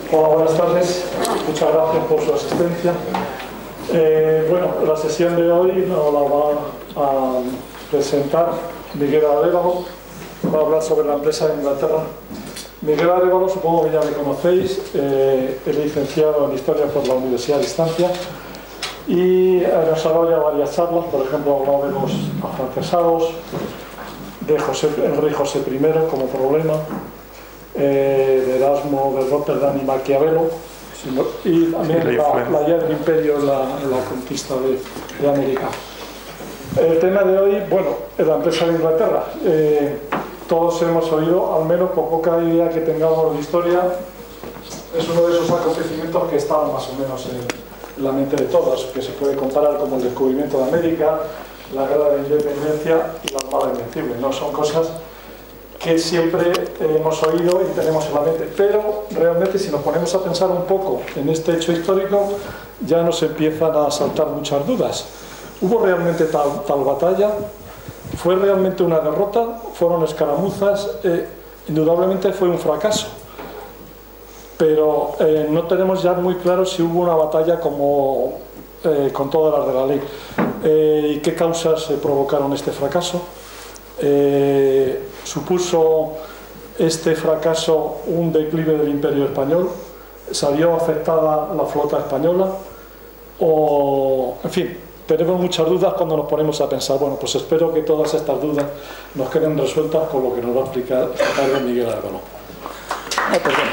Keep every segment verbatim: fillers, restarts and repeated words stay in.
Hola, buenas tardes. Muchas gracias por su asistencia. Eh, bueno, la sesión de hoy nos la va a presentar Miguel Arévalo. Va a hablar sobre la empresa de Inglaterra. Miguel Arévalo, supongo que ya le conocéis, eh, es licenciado en Historia por la Universidad de Distancia y desarrolla varias charlas. Por ejemplo, ha hablado de los afrancesados, de José, el rey José primero como problema, eh, de Erasmo de Rotterdam y Maquiavelo, y también la, la guía del imperio en la, en la conquista de, de América. El tema de hoy, bueno, es la empresa de Inglaterra. Eh, todos hemos oído, al menos por poca idea que tengamos de historia, es uno de esos acontecimientos que estaban más o menos en la mente de todos, que se puede comparar como el descubrimiento de América, la guerra de independencia y la Armada Invencible. No son cosas que siempre hemos oído y tenemos en la mente, pero realmente si nos ponemos a pensar un poco en este hecho histórico ya nos empiezan a saltar muchas dudas. ¿Hubo realmente tal, tal batalla? ¿Fue realmente una derrota? ¿Fueron escaramuzas? Eh, indudablemente fue un fracaso, pero eh, no tenemos ya muy claro si hubo una batalla como eh, con todas las de la ley. Eh, ¿Y qué causas eh, provocaron este fracaso? Eh, ¿Supuso este fracaso un declive del Imperio Español? ¿Salió afectada la flota española? O, en fin, tenemos muchas dudas cuando nos ponemos a pensar. Bueno, pues espero que todas estas dudas nos queden resueltas con lo que nos va a explicar Miguel Arévalo. No, perdón.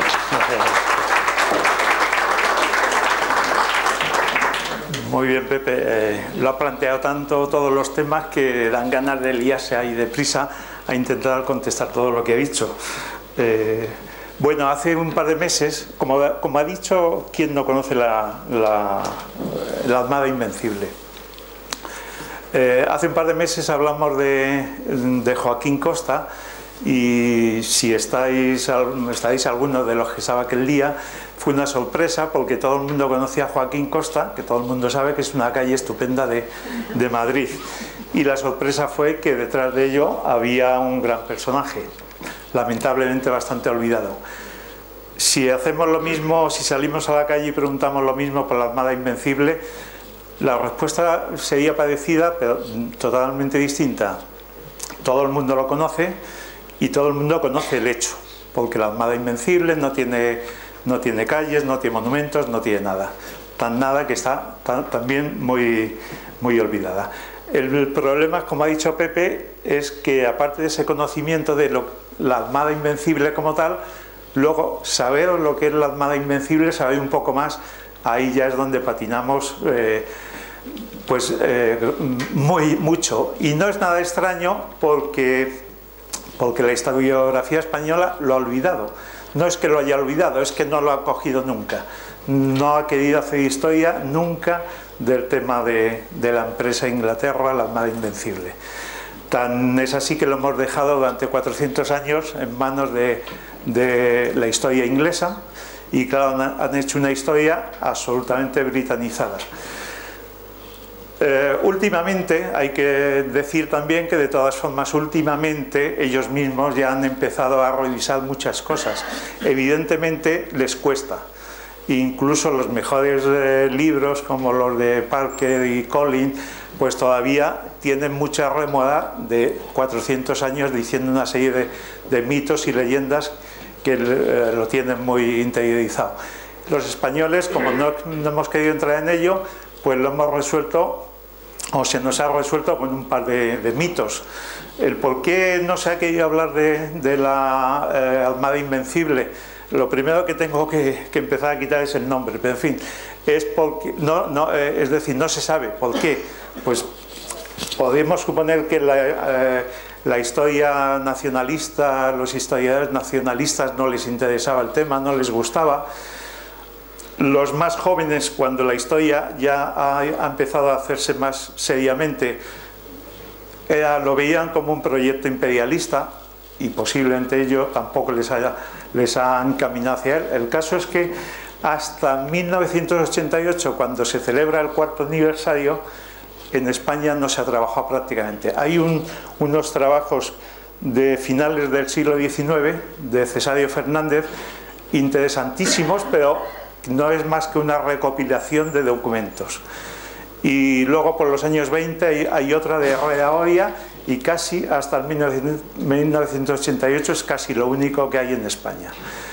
Muy bien, Pepe. Eh, lo ha planteado tanto todos los temas que dan ganas de liarse ahí deprisa a intentar contestar todo lo que ha dicho. Eh, bueno, hace un par de meses, como, como ha dicho, ¿quién no conoce la, la, la Armada Invencible? Eh, hace un par de meses hablamos de, de Joaquín Costa, y si estáis, estáis algunos de los que estaba aquel día, fue una sorpresa porque todo el mundo conocía a Joaquín Costa, que todo el mundo sabe que es una calle estupenda de, de Madrid, y la sorpresa fue que detrás de ello había un gran personaje, lamentablemente bastante olvidado. Si hacemos lo mismo, si salimos a la calle y preguntamos lo mismo por la Armada Invencible, la respuesta sería parecida pero totalmente distinta. Todo el mundo lo conoce y todo el mundo conoce el hecho, porque la Armada Invencible no tiene, no tiene calles, no tiene monumentos, no tiene nada. Tan nada que está tan, también muy, muy olvidada. El problema, como ha dicho Pepe, es que aparte de ese conocimiento de lo, la Armada Invencible como tal, luego saber lo que es la Armada Invencible, saber un poco más, ahí ya es donde patinamos eh, pues eh, muy mucho. Y no es nada extraño porque, porque la historiografía española lo ha olvidado. No es que lo haya olvidado, es que no lo ha cogido nunca. No ha querido hacer historia nunca del tema de, de la empresa Inglaterra, la Armada Invencible. Tan es así que lo hemos dejado durante cuatrocientos años en manos de, de la historia inglesa, y claro, han, han hecho una historia absolutamente britanizada. Eh, últimamente, hay que decir también que de todas formas últimamente ellos mismos ya han empezado a revisar muchas cosas. Evidentemente les cuesta. Incluso los mejores eh, libros como los de Parker y Collins pues todavía tienen mucha remora de cuatrocientos años diciendo una serie de, de mitos y leyendas que eh, lo tienen muy interiorizado. Los españoles, como no, no hemos querido entrar en ello, pues lo hemos resuelto, o se nos ha resuelto con un par de, de mitos. El por qué no se ha querido hablar de, de la eh, Armada Invencible, lo primero que tengo que, que empezar a quitar es el nombre, pero en fin, es, porque, no, no, eh, es decir, no se sabe por qué. Pues podemos suponer que la, eh, la historia nacionalista, los historiadores nacionalistas no les interesaba el tema, no les gustaba. Los más jóvenes, cuando la historia ya ha, ha empezado a hacerse más seriamente, era, lo veían como un proyecto imperialista, y posiblemente ello tampoco les haya les ha encaminado hacia él. El caso es que hasta mil novecientos ochenta y ocho, cuando se celebra el cuarto aniversario, en España no se ha trabajado prácticamente. Hay un, unos trabajos de finales del siglo diecinueve de Cesario Fernández interesantísimos, pero no es más que una recopilación de documentos. Y luego por los años veinte hay, hay otra de Herrera Oria, y casi hasta el mil novecientos ochenta y ocho es casi lo único que hay en España.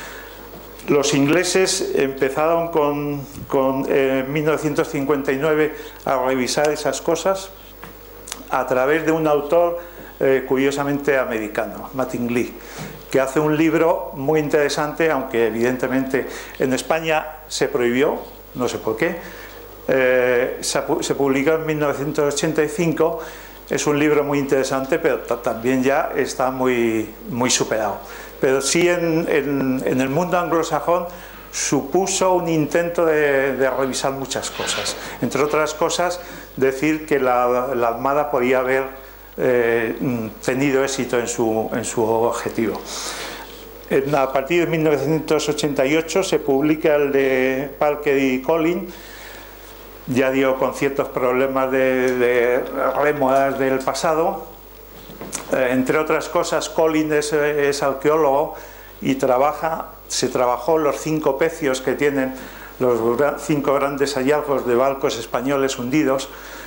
Los ingleses empezaron con, con eh, mil novecientos cincuenta y nueve a revisar esas cosas a través de un autor eh, curiosamente americano, Martin Lee, que hace un libro muy interesante, aunque evidentemente en España se prohibió, no sé por qué. Eh, se, se publicó en mil novecientos ochenta y cinco. Es un libro muy interesante, pero también ya está muy, muy superado. Pero sí en, en, en el mundo anglosajón supuso un intento de, de revisar muchas cosas. Entre otras cosas, decir que la, la Armada podía haber eh, tenido éxito en su, en su objetivo. En, a partir de mil novecientos ochenta y ocho se publica el de Parker y Collins, ya dio con ciertos problemas de, de rémoras del pasado. Eh, entre otras cosas, Collins es, es arqueólogo y trabaja, se trabajó los cinco pecios que tienen los cinco grandes hallazgos de barcos españoles hundidos,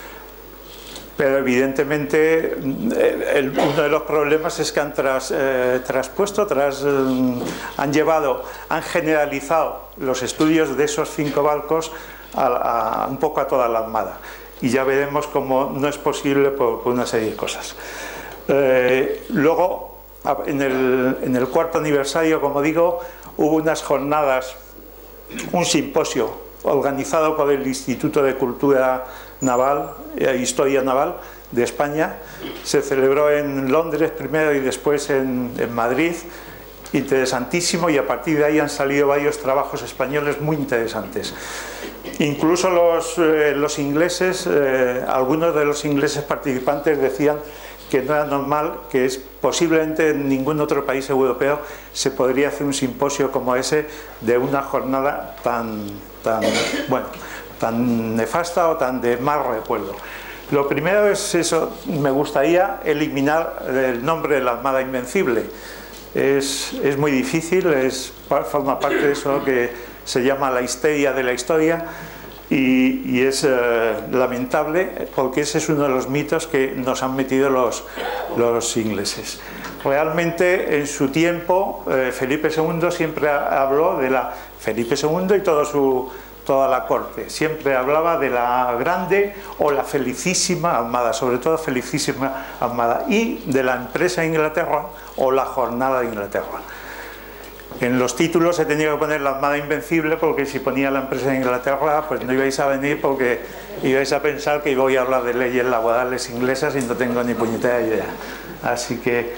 pero evidentemente el, uno de los problemas es que han tras, eh, traspuesto, tras, eh, han llevado, han generalizado los estudios de esos cinco barcos A, a, un poco a toda la Armada, y ya veremos cómo no es posible por, por una serie de cosas. Eh, luego en el, en el cuarto aniversario, como digo, hubo unas jornadas, un simposio organizado por el Instituto de Cultura Naval e Historia Naval de España. Se celebró en Londres primero y después en, en Madrid. Interesantísimo, y a partir de ahí han salido varios trabajos españoles muy interesantes. Incluso los, eh, los ingleses, eh, algunos de los ingleses participantes decían que no era normal, que es posiblemente en ningún otro país europeo se podría hacer un simposio como ese de una jornada tan, tan, bueno, tan nefasta o tan de mal recuerdo. Lo primero es eso, me gustaría eliminar el nombre de la Armada Invencible. Es, es muy difícil, es, forma parte de eso que se llama la histeria de la historia, y, y es eh, lamentable, porque ese es uno de los mitos que nos han metido los, los ingleses. Realmente en su tiempo eh, Felipe segundo siempre habló de la Felipe segundo y todo su, toda la corte, siempre hablaba de la grande o la felicísima Armada, sobre todo felicísima Armada, y de la empresa de Inglaterra o la jornada de Inglaterra. En los títulos se tenía que poner la Armada Invencible, porque si ponía la empresa de Inglaterra, pues no ibais a venir, porque ibais a pensar que voy a hablar de leyes laborales inglesas y no tengo ni puñetera idea. Así que,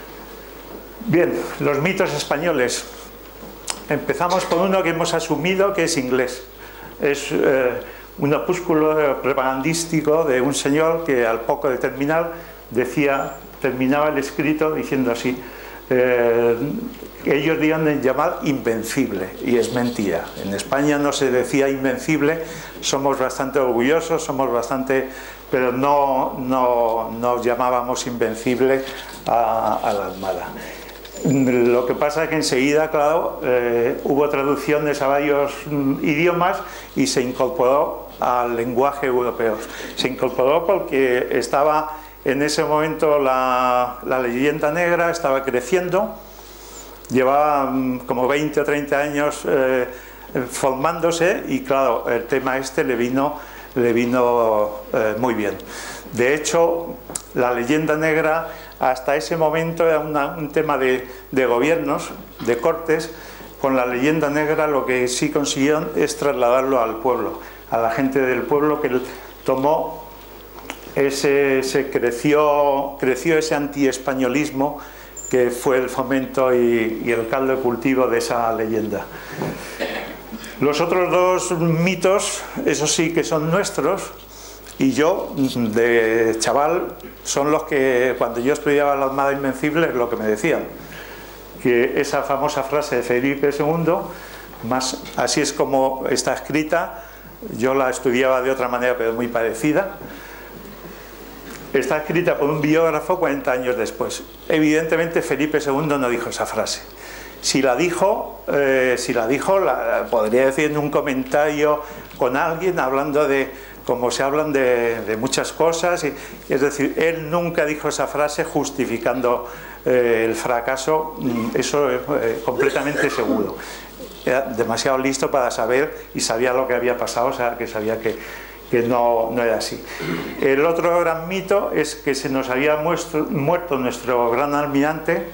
bien, los mitos españoles. Empezamos por uno que hemos asumido que es inglés. Es eh, un opúsculo propagandístico de un señor que al poco de terminar decía, terminaba el escrito diciendo así: eh, ellos debían de llamar invencible, y es mentira. En España no se decía invencible, somos bastante orgullosos, somos bastante, pero no, no, no llamábamos invencible a, a la Armada. Lo que pasa es que enseguida, claro, eh, hubo traducciones a varios mm, idiomas y se incorporó al lenguaje europeo. Se incorporó porque estaba en ese momento la, la leyenda negra, estaba creciendo, llevaba mm, como veinte o treinta años eh, formándose, y claro, el tema este le vino, le vino eh, muy bien. De hecho, la leyenda negra hasta ese momento era una, un tema de, de gobiernos, de cortes. Con la leyenda negra lo que sí consiguieron es trasladarlo al pueblo, a la gente del pueblo, que tomó ese, se creció, creció ese antiespañolismo que fue el fomento y, y el caldo de cultivo de esa leyenda. Los otros dos mitos, esos sí que son nuestros, y yo, de chaval, son los que cuando yo estudiaba la Armada Invencible es lo que me decían. Que esa famosa frase de Felipe segundo, más, así es como está escrita, yo la estudiaba de otra manera pero muy parecida, está escrita por un biógrafo cuarenta años después. Evidentemente Felipe segundo no dijo esa frase. Si la dijo, eh, si la dijo, la, podría decir en un comentario con alguien hablando de, como se hablan de, de muchas cosas, y, es decir, él nunca dijo esa frase justificando eh, el fracaso, eso es eh, completamente seguro. Era demasiado listo para saber y sabía lo que había pasado, o sea, que sabía que, que no, no era así. El otro gran mito es que se nos había muestro, muerto nuestro gran almirante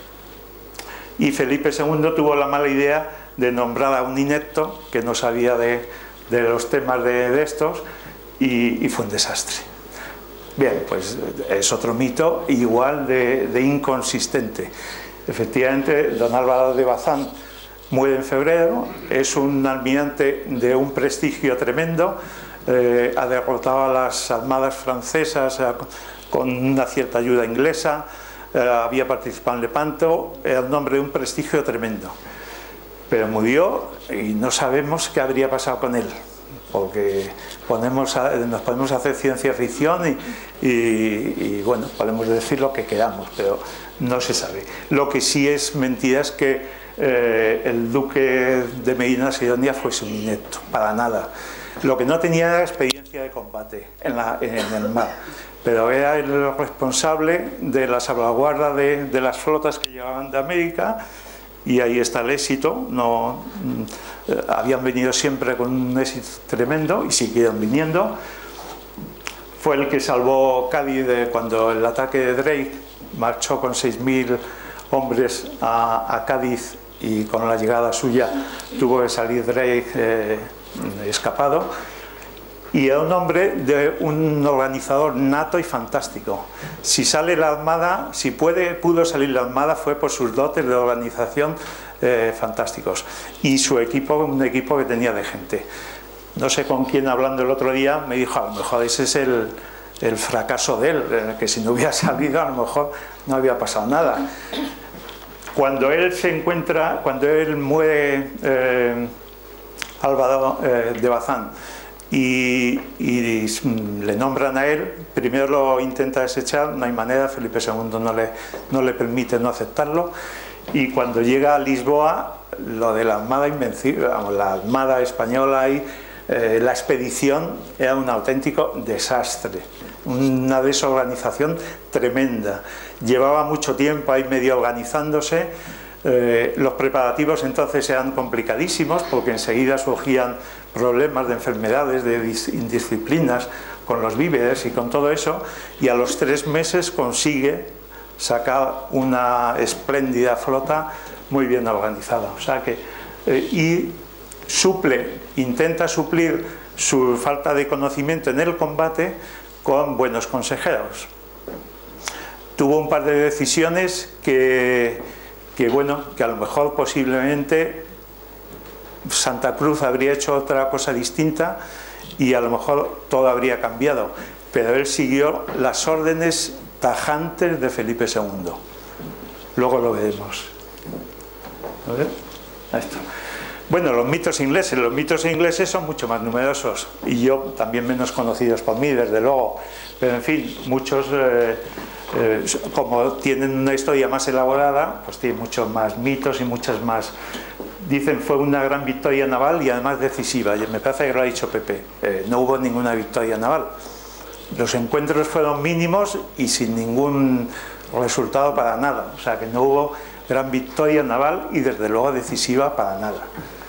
y Felipe segundo tuvo la mala idea de nombrar a un inepto que no sabía de, de los temas de, de estos y, y fue un desastre. Bien, pues es otro mito igual de, de inconsistente. Efectivamente, don Álvaro de Bazán muere en febrero, es un almirante de un prestigio tremendo, eh, ha derrotado a las armadas francesas eh, con una cierta ayuda inglesa, eh, había participado en Lepanto, era un hombre de un prestigio tremendo. Pero murió y no sabemos qué habría pasado con él, porque ponemos a, nos podemos hacer ciencia ficción y, y, y bueno, podemos decir lo que queramos, pero no se sabe. Lo que sí es mentira es que Eh, el duque de Medina Sidonia fuese un inepto, para nada. Lo que no tenía era experiencia de combate en, la, en el mar, pero era el responsable de la salvaguarda de, de las flotas que llegaban de América, y ahí está el éxito. No, eh, habían venido siempre con un éxito tremendo y siguieron viniendo. Fue el que salvó Cádiz de, cuando el ataque de Drake marchó con seis mil hombres a, a Cádiz, y con la llegada suya tuvo que salir Drake eh, escapado, y era un hombre de un organizador nato y fantástico. Si sale la Armada, si puede, pudo salir la Armada, fue por sus dotes de organización eh, fantásticos, y su equipo, un equipo que tenía de gente. No sé con quién hablando el otro día me dijo, a lo mejor ese es el, el fracaso de él, eh, que si no hubiera salido a lo mejor no había pasado nada. Cuando él se encuentra, cuando él muere, eh, Álvaro eh, de Bazán, y, y le nombran a él, primero lo intenta desechar, no hay manera, Felipe segundo no le, no le permite no aceptarlo, y cuando llega a Lisboa, lo de la Armada Invencible, la Armada Española y eh, la expedición era un auténtico desastre, una desorganización tremenda. Llevaba mucho tiempo ahí medio organizándose, eh, los preparativos entonces eran complicadísimos porque enseguida surgían problemas de enfermedades, de indisciplinas con los víveres y con todo eso, y a los tres meses consigue sacar una espléndida flota muy bien organizada. O sea que, eh, y suple, intenta suplir su falta de conocimiento en el combate con buenos consejeros. Tuvo un par de decisiones que, que, bueno, que a lo mejor posiblemente Santa Cruz habría hecho otra cosa distinta y a lo mejor todo habría cambiado, pero él siguió las órdenes tajantes de Felipe segundo. Luego lo veremos. A ver, ahí está. Bueno, los mitos ingleses, los mitos ingleses son mucho más numerosos y yo también menos conocidos por mí, desde luego, pero en fin, muchos eh, eh, como tienen una historia más elaborada, pues tienen muchos más mitos y muchas más. Dicen fue una gran victoria naval y además decisiva, y me parece que lo ha dicho Pepe, eh, no hubo ninguna victoria naval, los encuentros fueron mínimos y sin ningún resultado para nada, o sea que no hubo gran victoria naval y desde luego decisiva para nada.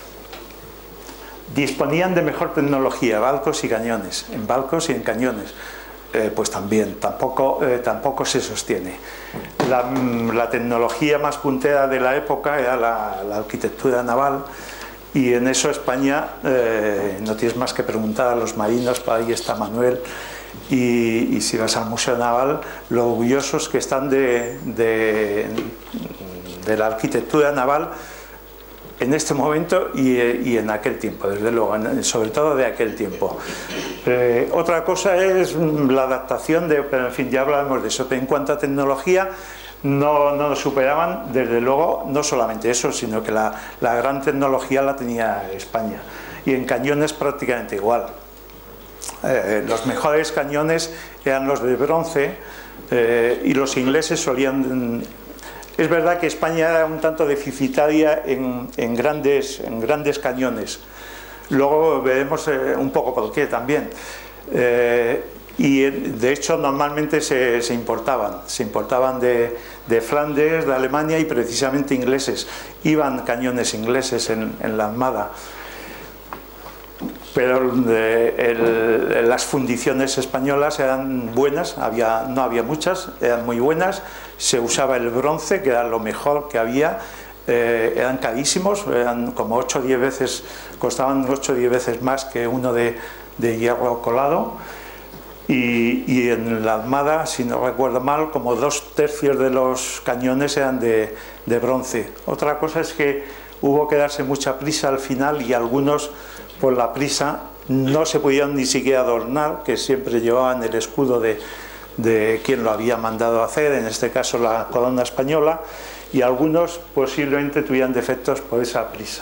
Disponían de mejor tecnología, barcos y cañones, en barcos y en cañones, eh, pues también, tampoco, eh, tampoco se sostiene. La, la tecnología más puntera de la época era la, la arquitectura naval, y en eso España, eh, no tienes más que preguntar a los marinos, por ahí está Manuel, y, y si vas al Museo Naval, lo orgullosos que están de, de, de la arquitectura naval en este momento y, y en aquel tiempo, desde luego, sobre todo de aquel tiempo. Eh, otra cosa es la adaptación de, pero en fin, ya hablaremos de eso. Pero en cuanto a tecnología, no, no nos superaban, desde luego, no solamente eso, sino que la, la gran tecnología la tenía España. Y en cañones prácticamente igual. Eh, los mejores cañones eran los de bronce, eh, y los ingleses solían es verdad que España era un tanto deficitaria en, en, grandes, en grandes cañones. Luego veremos eh, un poco por qué también. Eh, y de hecho normalmente se, se importaban, se importaban de, de Flandes, de Alemania y precisamente ingleses. Iban cañones ingleses en, en la armada. Pero de, el, las fundiciones españolas eran buenas, había, no había muchas, eran muy buenas. Se usaba el bronce, que era lo mejor que había. Eh, eran carísimos, eran como ocho o diez veces, costaban ocho o diez veces más que uno de, de hierro colado. Y, y en la armada, si no recuerdo mal, como dos tercios de los cañones eran de, de bronce. Otra cosa es que hubo que darse mucha prisa al final y algunos, por la prisa, no se pudieron ni siquiera adornar, que siempre llevaban el escudo de, de quien lo había mandado hacer, en este caso la corona española, y algunos posiblemente tuvieran defectos por esa prisa.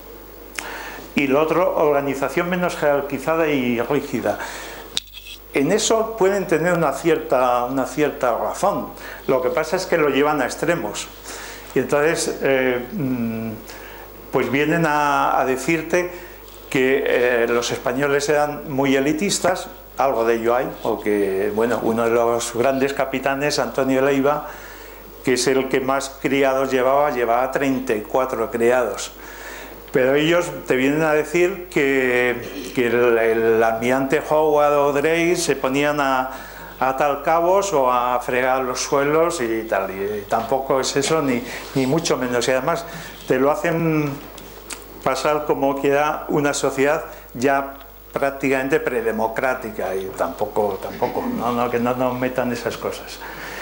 Y lo otro, organización menos jerarquizada y rígida. En eso pueden tener una cierta, una cierta razón. Lo que pasa es que lo llevan a extremos. Y entonces, eh, pues vienen a, a decirte que eh, los españoles eran muy elitistas, algo de ello hay, porque bueno, uno de los grandes capitanes, Antonio Leiva, que es el que más criados llevaba, llevaba treinta y cuatro criados. Pero ellos te vienen a decir que, que el, el almirante Howard o Drake se ponían a, a atar cabos o a fregar los suelos y tal, y tampoco es eso, ni, ni mucho menos. Y además te lo hacen pasar como que era una sociedad ya prácticamente predemocrática, y tampoco, tampoco, no, no, que no nos metan esas cosas.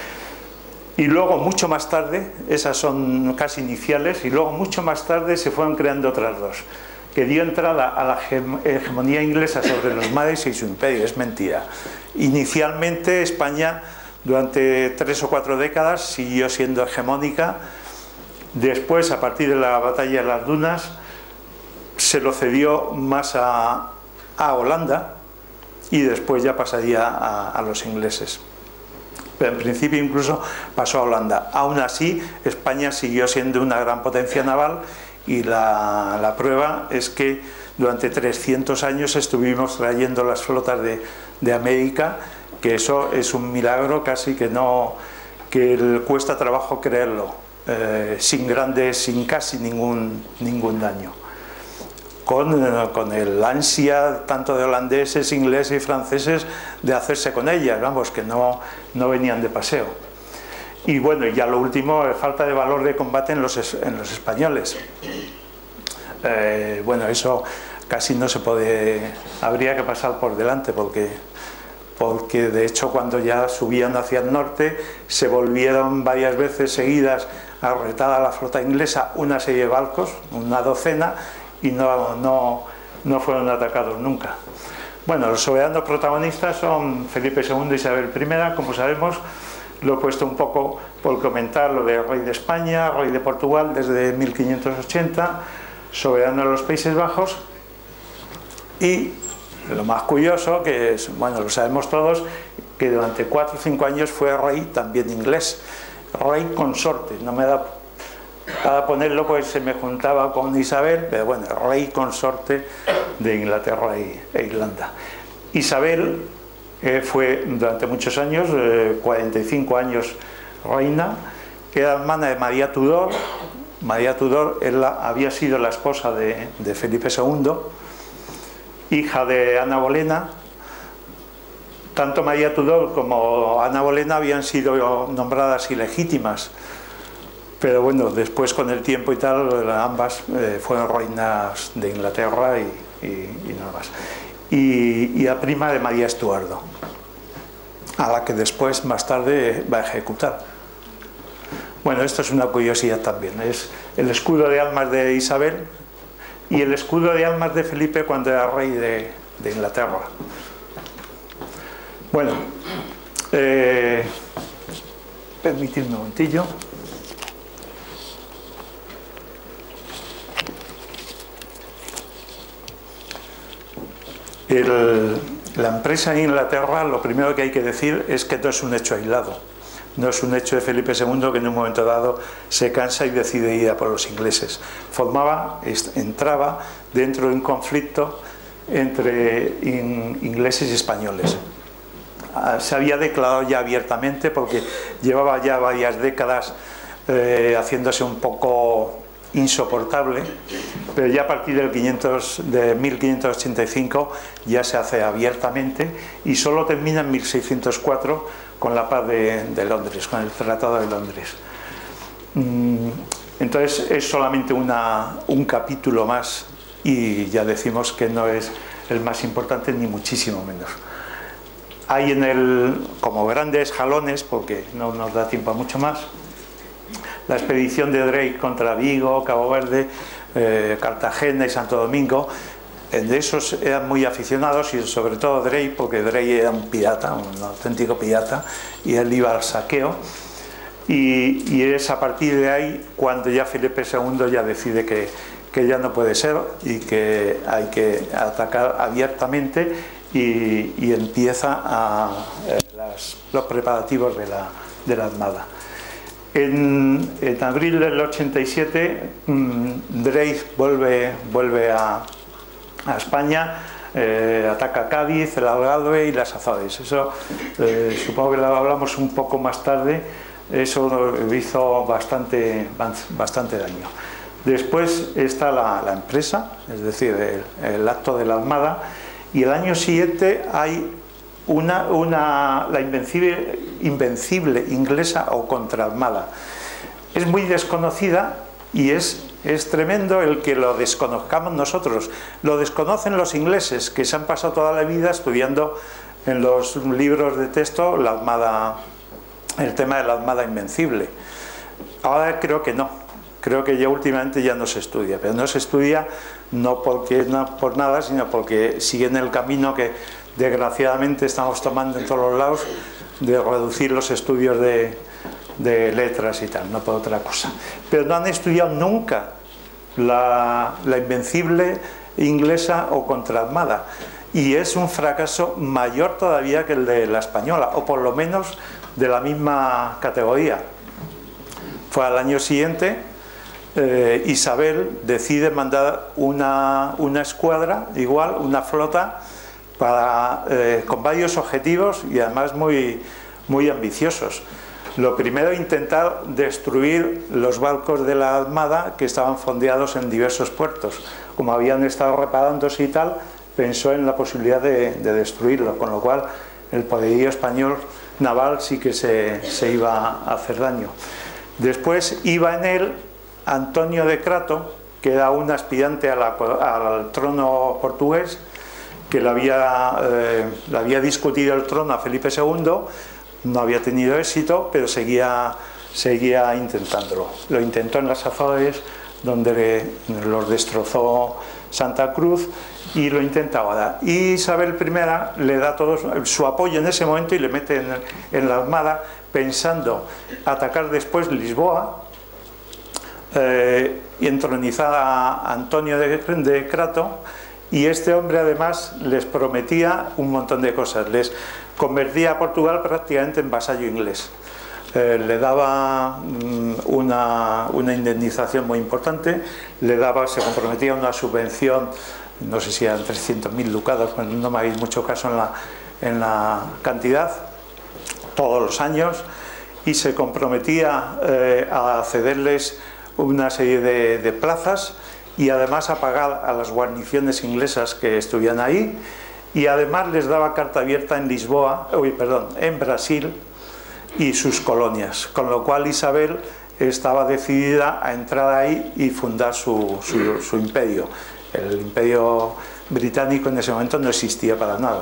Y luego, mucho más tarde, esas son casi iniciales, y luego mucho más tarde se fueron creando otras dos, que dio entrada a la hegemonía inglesa sobre los mares y su imperio. Es mentira. Inicialmente España, durante tres o cuatro décadas, siguió siendo hegemónica. Después, a partir de la batalla de las Dunas, se lo cedió más a, a Holanda, y después ya pasaría a, a los ingleses. Pero en principio incluso pasó a Holanda. Aún así, España siguió siendo una gran potencia naval, y la, la prueba es que durante trescientos años estuvimos trayendo las flotas de, de América, que eso es un milagro casi que no, que el, cuesta trabajo creerlo, eh, sin grandes, sin casi ningún, ningún daño. Con, con el ansia tanto de holandeses, ingleses y franceses de hacerse con ellas, vamos, que no, no venían de paseo. Y bueno, ya lo último, falta de valor de combate en los, en los españoles. Eh, bueno, eso casi no se puede, habría que pasar por delante, porque, porque de hecho cuando ya subían hacia el norte se volvieron varias veces seguidas a retar a la flota inglesa una serie de barcos, una docena, y no, no, no fueron atacados nunca. Bueno, los soberanos protagonistas son Felipe segundo y Isabel primera, como sabemos. Lo he puesto un poco por comentar lo de rey de España, rey de Portugal desde mil quinientos ochenta, soberano de los Países Bajos, y lo más curioso, que es, bueno, lo sabemos todos, que durante cuatro o cinco años fue rey también inglés, rey consorte. No me da para ponerlo, pues se me juntaba con Isabel, pero bueno, rey consorte de Inglaterra y, e Irlanda. Isabel eh, fue durante muchos años, eh, cuarenta y cinco años reina, que era hermana de María Tudor. María Tudor él la, había sido la esposa de, de Felipe segundo, hija de Ana Bolena. Tanto María Tudor como Ana Bolena habían sido nombradas ilegítimas, pero bueno, después con el tiempo y tal, ambas eh, fueron reinas de Inglaterra y, y, y nada más. Y, y la prima de María Estuardo, a la que después, más tarde, va a ejecutar. Bueno, esto es una curiosidad también. Es el escudo de armas de Isabel y el escudo de armas de Felipe cuando era rey de, de Inglaterra. Bueno, eh, permitidme un momentillo. El, la empresa en Inglaterra, lo primero que hay que decir es que no es un hecho aislado. no es un hecho de Felipe segundo que en un momento dado se cansa y decide ir a por los ingleses. Formaba, entraba dentro de un conflicto entre in, ingleses y españoles. Se había declarado ya abiertamente porque llevaba ya varias décadas eh, haciéndose un poco insoportable, pero ya a partir del quinientos, de mil quinientos ochenta y cinco ya se hace abiertamente y solo termina en mil seiscientos cuatro con la paz de, de Londres, con el Tratado de Londres. Entonces es solamente una, un capítulo más y ya decimos que no es el más importante ni muchísimo menos. Hay en el, como grandes jalones, porque no nos da tiempo a mucho más, la expedición de Drake contra Vigo, Cabo Verde, eh, Cartagena y Santo Domingo. De esos eran muy aficionados y sobre todo Drake, porque Drake era un pirata, un auténtico pirata, y él iba al saqueo. Y, y es a partir de ahí cuando ya Felipe segundo ya decide que, que ya no puede ser y que hay que atacar abiertamente y, y empieza a, eh, las, los preparativos de la, de la Armada. En, en abril del ochenta y siete mmm, Drake vuelve, vuelve a, a España, eh, ataca Cádiz, el Algarve y las Azores. Eso eh, supongo que lo hablamos un poco más tarde. Eso hizo bastante, bastante daño. Después está la, la empresa, es decir, el, el acto de la Armada, y el año siguiente hay una, una, la invencible, invencible inglesa o contraarmada. Es muy desconocida y es, es tremendo el que lo desconozcamos nosotros. Lo desconocen los ingleses, que se han pasado toda la vida estudiando en los libros de texto la Armada, el tema de la Armada Invencible. Ahora creo que no, creo que ya últimamente ya no se estudia, pero no se estudia no, porque, no por nada, sino porque siguen el camino que desgraciadamente estamos tomando en todos los lados de reducir los estudios de, de letras y tal, no por otra cosa. Pero no han estudiado nunca la, la Invencible inglesa o contraarmada, y es un fracaso mayor todavía que el de la española, o por lo menos de la misma categoría. Fue al año siguiente, eh, Isabel decide mandar una, una escuadra, igual, una flota, para, eh, con varios objetivos y además muy, muy ambiciosos. Lo primero, intentar destruir los barcos de la Armada que estaban fondeados en diversos puertos. Como habían estado reparándose y tal, pensó en la posibilidad de, de destruirlo, con lo cual el poderío español naval sí que se, se iba a hacer daño. Después iba en él Antonio de Crato, que era un aspirante a la, al trono portugués, que le había, eh, le había discutido el trono a Felipe segundo, no había tenido éxito, pero seguía, seguía intentándolo. Lo intentó en las Azores, donde le, los destrozó Santa Cruz, y lo intenta ahora. Y Isabel primera le da todo su apoyo en ese momento y le mete en, en la Armada, pensando atacar después Lisboa eh, y entronizar a Antonio de, de Crato. Y este hombre además les prometía un montón de cosas, les convertía a Portugal prácticamente en vasallo inglés. Eh, le daba mm, una, una indemnización muy importante, le daba, se comprometía a una subvención, no sé si eran trescientos mil ducados, no me hagáis mucho caso en la, en la cantidad, todos los años, y se comprometía eh, a cederles una serie de, de plazas, y además a pagar a las guarniciones inglesas que estuvieran ahí, y además les daba carta abierta en Lisboa, uy, perdón, en Brasil y sus colonias, con lo cual Isabel estaba decidida a entrar ahí y fundar su, su, su imperio. El imperio británico en ese momento no existía para nada.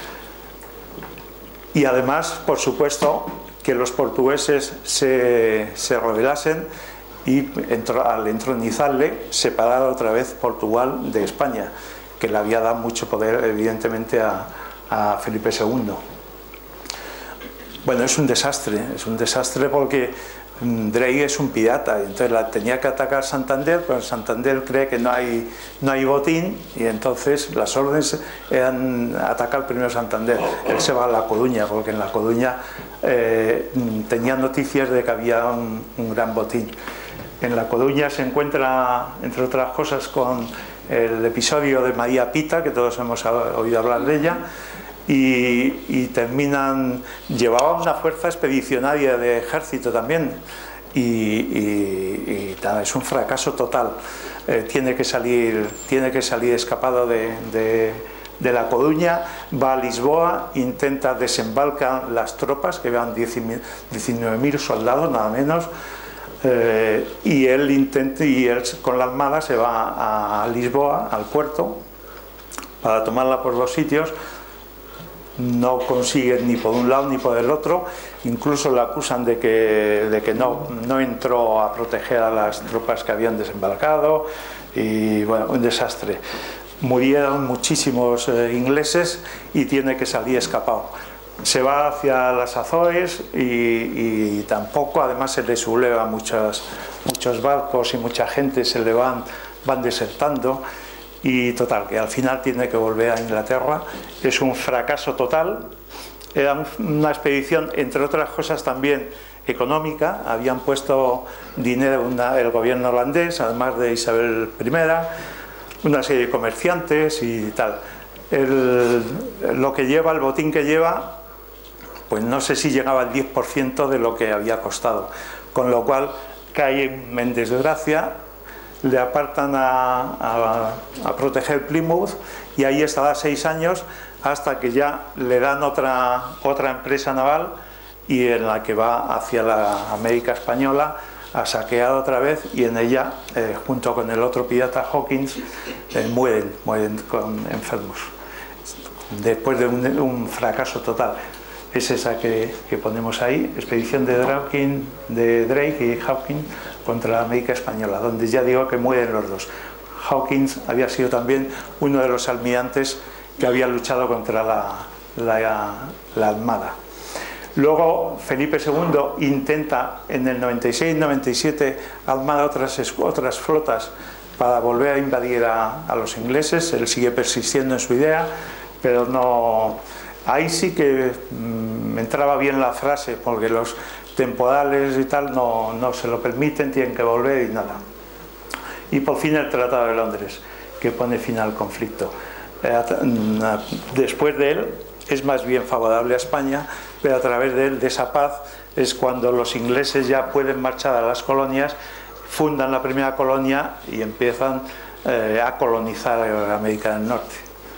Y además, por supuesto, que los portugueses se, se rebelasen y al entronizarle separar otra vez Portugal de España, que le había dado mucho poder evidentemente a, a Felipe segundo. Bueno, es un desastre, es un desastre porque Drake es un pirata, y entonces la tenía que atacar Santander, pero Santander cree que no hay, no hay botín, y entonces las órdenes eran atacar primero Santander. Él se va a La Coruña, porque en La Coruña eh, tenía noticias de que había un, un gran botín. En La Coruña se encuentra, entre otras cosas, con el episodio de María Pita, que todos hemos oído hablar de ella, y, y terminan, llevaban una fuerza expedicionaria de ejército también, y, y, y tal, es un fracaso total. Eh, tiene que salir, tiene que salir escapado de, de, de La Coruña, va a Lisboa, intenta desembarcar las tropas, que eran diecinueve mil soldados, nada menos. Eh, y él intenta, y él con la armada se va a Lisboa, al puerto, para tomarla por dos sitios. No consigue ni por un lado ni por el otro, incluso le acusan de que, de que no, no entró a proteger a las tropas que habían desembarcado, y bueno, un desastre. Murieron muchísimos eh, ingleses y tiene que salir escapado. Se va hacia las Azores y, y tampoco, además se le subleva muchos, muchos barcos y mucha gente se le van, van desertando, y total, que al final tiene que volver a Inglaterra. Es un fracaso total. Era una expedición, entre otras cosas, también económica. Habían puesto dinero una, el gobierno holandés, además de Isabel primera, una serie de comerciantes y tal. El, lo que lleva, el botín que lleva, pues no sé si llegaba al diez por ciento de lo que había costado, con lo cual cae en desgracia, le apartan a, a, a proteger Plymouth, y ahí estará seis años hasta que ya le dan otra, otra empresa naval, y en la que va hacia la América Española a saquear otra vez, y en ella, eh, junto con el otro pirata Hawkins, eh, mueren, mueren con enfermos, después de un, un fracaso total. Es esa que, que ponemos ahí, expedición de Drake, de Drake y Hawkins contra la América Española, donde ya digo que mueren los dos. Hawkins había sido también uno de los almirantes que había luchado contra la, la, la Armada. Luego Felipe segundo intenta en el noventa y seis noventa y siete armar otras, otras flotas para volver a invadir a, a los ingleses. Él sigue persistiendo en su idea, pero no... Ahí sí que me mm, entraba bien la frase, porque los temporales y tal no, no se lo permiten, tienen que volver y nada. Y por fin el Tratado de Londres, que pone fin al conflicto. Eh, después de él es más bien favorable a España, pero a través de él, de esa paz, es cuando los ingleses ya pueden marchar a las colonias, fundan la primera colonia y empiezan eh, a colonizar América del Norte.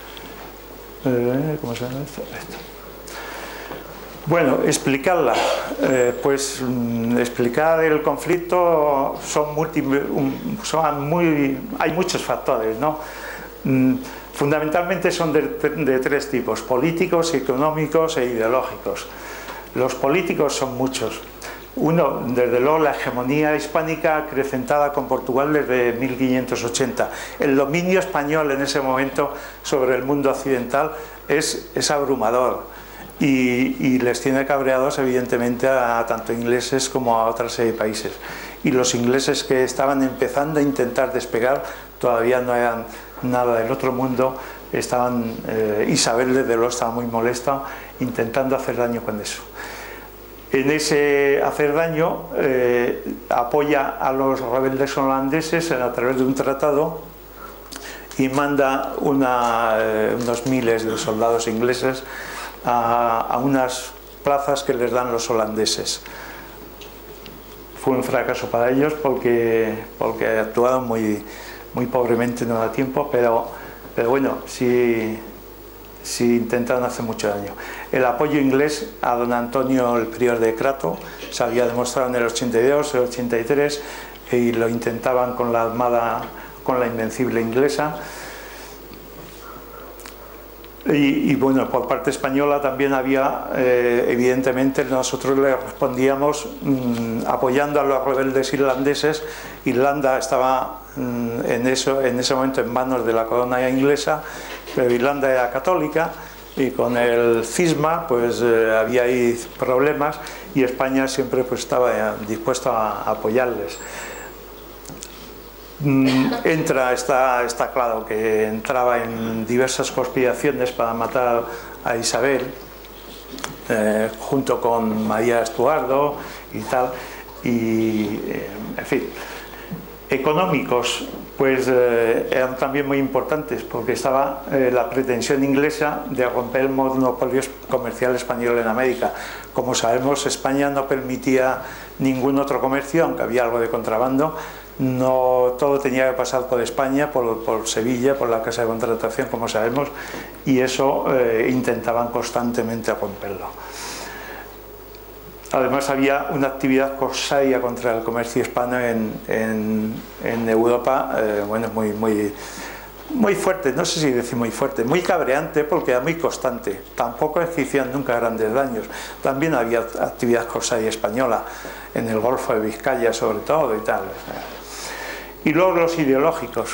¿Cómo se llama esto? Esto. Bueno, explicarla, eh, pues mm, explicar el conflicto son, multi, um, son muy, hay muchos factores, ¿no? Mm, fundamentalmente son de, de tres tipos: políticos, económicos e ideológicos. Los políticos son muchos. Uno, desde luego, la hegemonía hispánica acrecentada con Portugal desde mil quinientos ochenta. El dominio español en ese momento sobre el mundo occidental es, es abrumador, y, y les tiene cabreados evidentemente a, a tanto ingleses como a otra serie de países. Y los ingleses que estaban empezando a intentar despegar todavía no eran nada del otro mundo. Estaban, eh, Isabel desde luego estaba muy molesta, intentando hacer daño con eso. En ese hacer daño eh, apoya a los rebeldes holandeses a través de un tratado, y manda una, eh, unos miles de soldados ingleses a, a unas plazas que les dan los holandeses. Fue un fracaso para ellos porque, porque actuaron muy, muy pobremente, no da tiempo, pero, pero bueno, sí, sí intentaron hacer mucho daño. El apoyo inglés a don Antonio, el prior de Crato, se había demostrado en el ochenta y dos, el ochenta y tres, y lo intentaban con la armada, con la invencible inglesa. Y, y bueno, por parte española también había, eh, evidentemente nosotros le respondíamos mmm, apoyando a los rebeldes irlandeses. Irlanda estaba mmm, en, eso, en ese momento en manos de la corona inglesa, pero Irlanda era católica, y con el cisma pues eh, había ahí problemas y España siempre pues estaba dispuesto a, a apoyarles. Mm, entra, está, está claro que entraba en diversas conspiraciones para matar a Isabel, eh, junto con María Estuardo y tal, y eh, en fin, económicos pues eh, eran también muy importantes porque estaba eh, la pretensión inglesa de romper el monopolio comercial español en América. Como sabemos, España no permitía ningún otro comercio, aunque había algo de contrabando. No, todo tenía que pasar por España, por, por Sevilla, por la casa de contratación, como sabemos, y eso eh, intentaban constantemente romperlo. Además había una actividad corsaria contra el comercio hispano en, en, en Europa, eh, bueno, muy, muy, muy fuerte, no sé si decir muy fuerte, muy cabreante porque era muy constante. Tampoco es que hicieran nunca grandes daños. También había actividad corsaria española en el Golfo de Vizcaya sobre todo y tal. Y luego los ideológicos.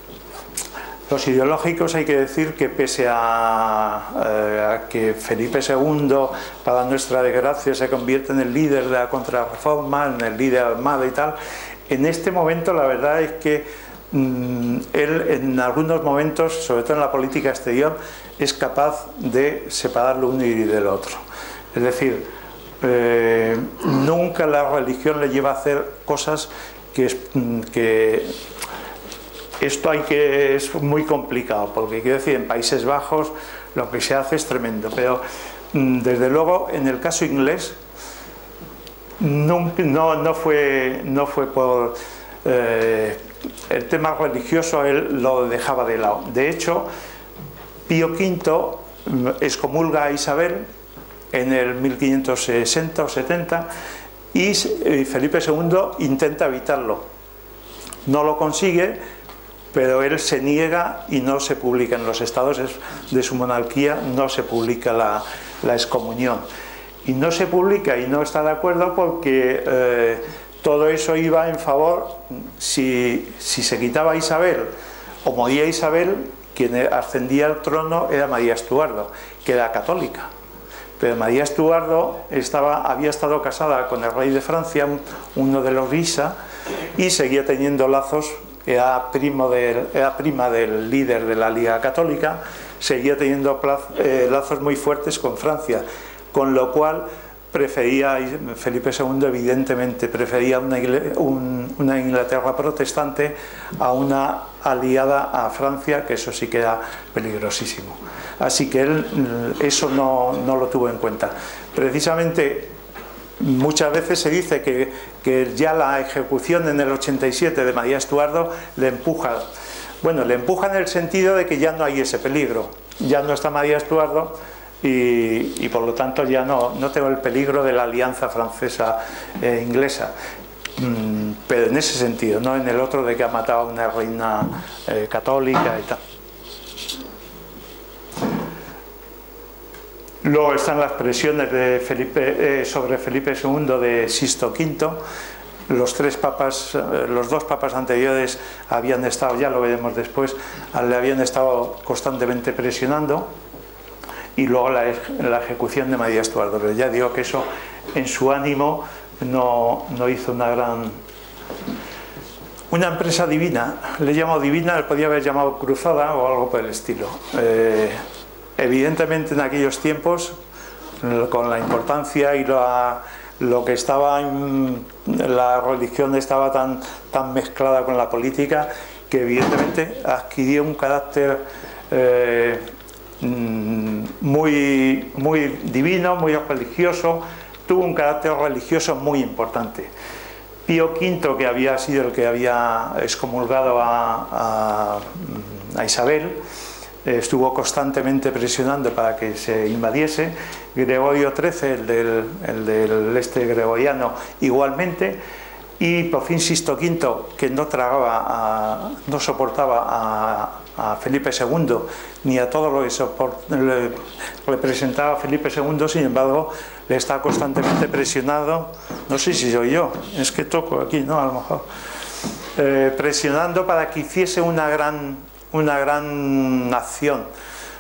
Los ideológicos hay que decir que pese a, eh, a que Felipe segundo, para nuestra desgracia, se convierte en el líder de la contrarreforma, en el líder armado y tal, en este momento la verdad es que mmm, él en algunos momentos, sobre todo en la política exterior, es capaz de separar lo uno y del otro. Es decir, eh, nunca la religión le lleva a hacer cosas que... Es, que Esto hay que, es muy complicado, porque quiero decir, en Países Bajos lo que se hace es tremendo, pero desde luego en el caso inglés no, no, no, fue, no fue por eh, el tema religioso, él lo dejaba de lado. De hecho, Pío quinto excomulga a Isabel en el mil quinientos sesenta o setenta y Felipe segundo intenta evitarlo. No lo consigue, pero él se niega y no se publica en los estados de su monarquía, no se publica la, la excomunión. Y no se publica y no está de acuerdo porque eh, todo eso iba en favor, si, si se quitaba a Isabel o moría Isabel, quien ascendía al trono era María Estuardo, que era católica. Pero María Estuardo estaba, había estado casada con el rey de Francia, uno de los Guisa, y seguía teniendo lazos. Era, primo del, era prima del líder de la Liga Católica, seguía teniendo plaz, eh, lazos muy fuertes con Francia, con lo cual prefería, Felipe segundo evidentemente prefería una, un, una Inglaterra protestante a una aliada a Francia, que eso sí que era peligrosísimo. Así que él eso no, no lo tuvo en cuenta. Precisamente, muchas veces se dice que, que ya la ejecución en el ochenta y siete de María Estuardo le empuja. Bueno, le empuja en el sentido de que ya no hay ese peligro. Ya no está María Estuardo y, y por lo tanto ya no, no tengo el peligro de la alianza francesa e inglesa. Mm, pero en ese sentido, no en el otro de que ha matado a una reina eh, católica y tal. Luego están las presiones de Felipe, eh, sobre Felipe segundo de Sixto quinto. Los tres papas, eh, los dos papas anteriores habían estado, ya lo veremos después, le habían estado constantemente presionando, y luego la, la ejecución de María Estuardo. Pero ya digo que eso en su ánimo no, no hizo una gran... Una empresa divina, le llamo divina, le podía haber llamado cruzada o algo por el estilo. Eh, Evidentemente en aquellos tiempos, con la importancia y la, lo que estaba en, la religión estaba tan, tan mezclada con la política, que evidentemente adquirió un carácter eh, muy, muy divino, muy religioso, tuvo un carácter religioso muy importante. Pío quinto, que había sido el que había excomulgado a, a, a Isabel, estuvo constantemente presionando para que se invadiese. Gregorio trece, el del, el del este gregoriano, igualmente, y por fin Sixto quinto, que no tragaba a, no soportaba a, a Felipe segundo ni a todo lo que soport, le representaba a Felipe segundo, sin embargo le está constantemente presionado. No sé si soy yo, es que toco aquí, no, a lo mejor eh, presionando para que hiciese una gran una gran acción,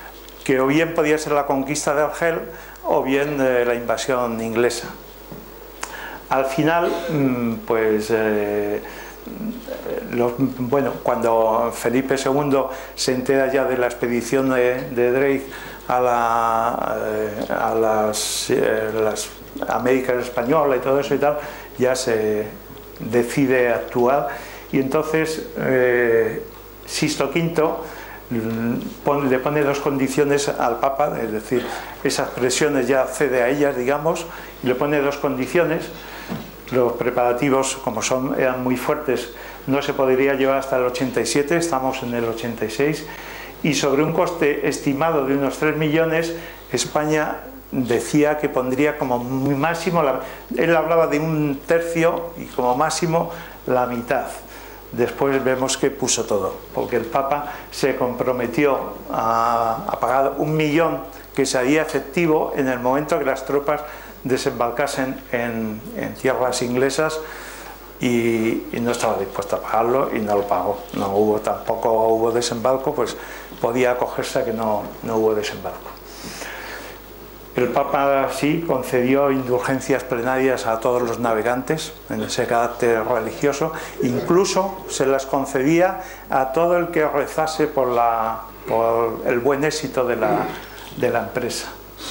que o bien podía ser la conquista de Argel o bien eh, la invasión inglesa. Al final, pues, eh, los, bueno, cuando Felipe segundo se entera ya de la expedición de, de Drake a, la, eh, a las, eh, las Américas Españolas y todo eso y tal, ya se decide actuar, y entonces eh, Sixto quinto pone, le pone dos condiciones al Papa, es decir, esas presiones ya cede a ellas, digamos, y le pone dos condiciones. Los preparativos, como son, eran muy fuertes, no se podría llevar hasta el ochenta y siete, estamos en el ochenta y seis, y sobre un coste estimado de unos tres millones, España decía que pondría como máximo, la, él hablaba de un tercio y como máximo la mitad. Después vemos que puso todo, porque el Papa se comprometió a, a pagar un millón que sería efectivo en el momento que las tropas desembarcasen en, en tierras inglesas, y, y no estaba dispuesto a pagarlo y no lo pagó. No hubo, tampoco hubo desembarco, pues podía acogerse a que no, no hubo desembarco. El Papa sí concedió indulgencias plenarias a todos los navegantes en ese carácter religioso, incluso se las concedía a todo el que rezase por, la, por el buen éxito de la, de la empresa.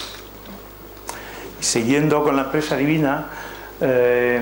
Siguiendo con la empresa divina, eh,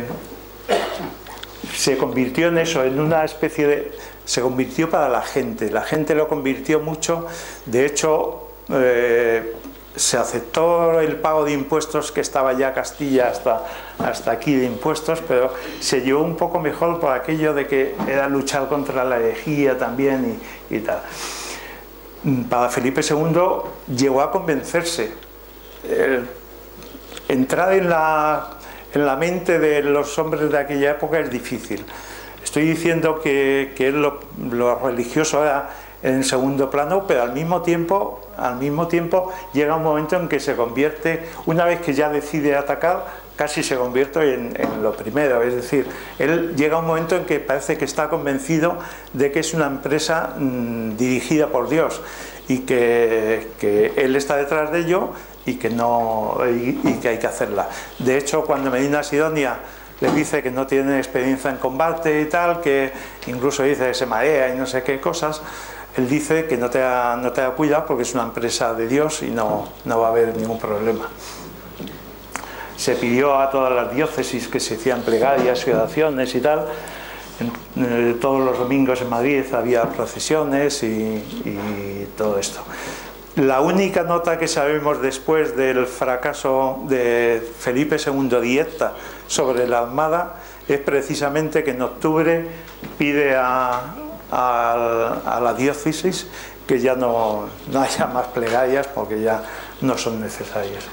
se convirtió en eso, en una especie de... se convirtió para la gente, la gente lo convirtió mucho. De hecho, eh, se aceptó el pago de impuestos, que estaba ya Castilla hasta, hasta aquí de impuestos, pero se llevó un poco mejor por aquello de que era luchar contra la herejía también y, y tal. Para Felipe segundo llegó a convencerse. El, entrar en la, en la mente de los hombres de aquella época es difícil. Estoy diciendo que, que lo, lo religioso era en segundo plano, pero al mismo tiempo, al mismo tiempo llega un momento en que se convierte, una vez que ya decide atacar, casi se convierte en, en lo primero. Es decir, él llega a un momento en que parece que está convencido de que es una empresa mmm, dirigida por Dios, y que, que él está detrás de ello, y que, no, y, y que hay que hacerla. De hecho, cuando Medina Sidonia le dice que no tiene experiencia en combate y tal, que incluso dice que se marea y no sé qué cosas, él dice que no te ha, no te ha cuidado porque es una empresa de Dios y no, no va a haber ningún problema. Se pidió a todas las diócesis que se hicieran plegarias y oraciones y tal. En, en, todos los domingos en Madrid había procesiones y, y todo esto. La única nota que sabemos después del fracaso de Felipe segundo Dieta sobre la Armada es precisamente que en octubre pide a, a, a la diócesis que ya no, no haya más plegarias porque ya no son necesarias.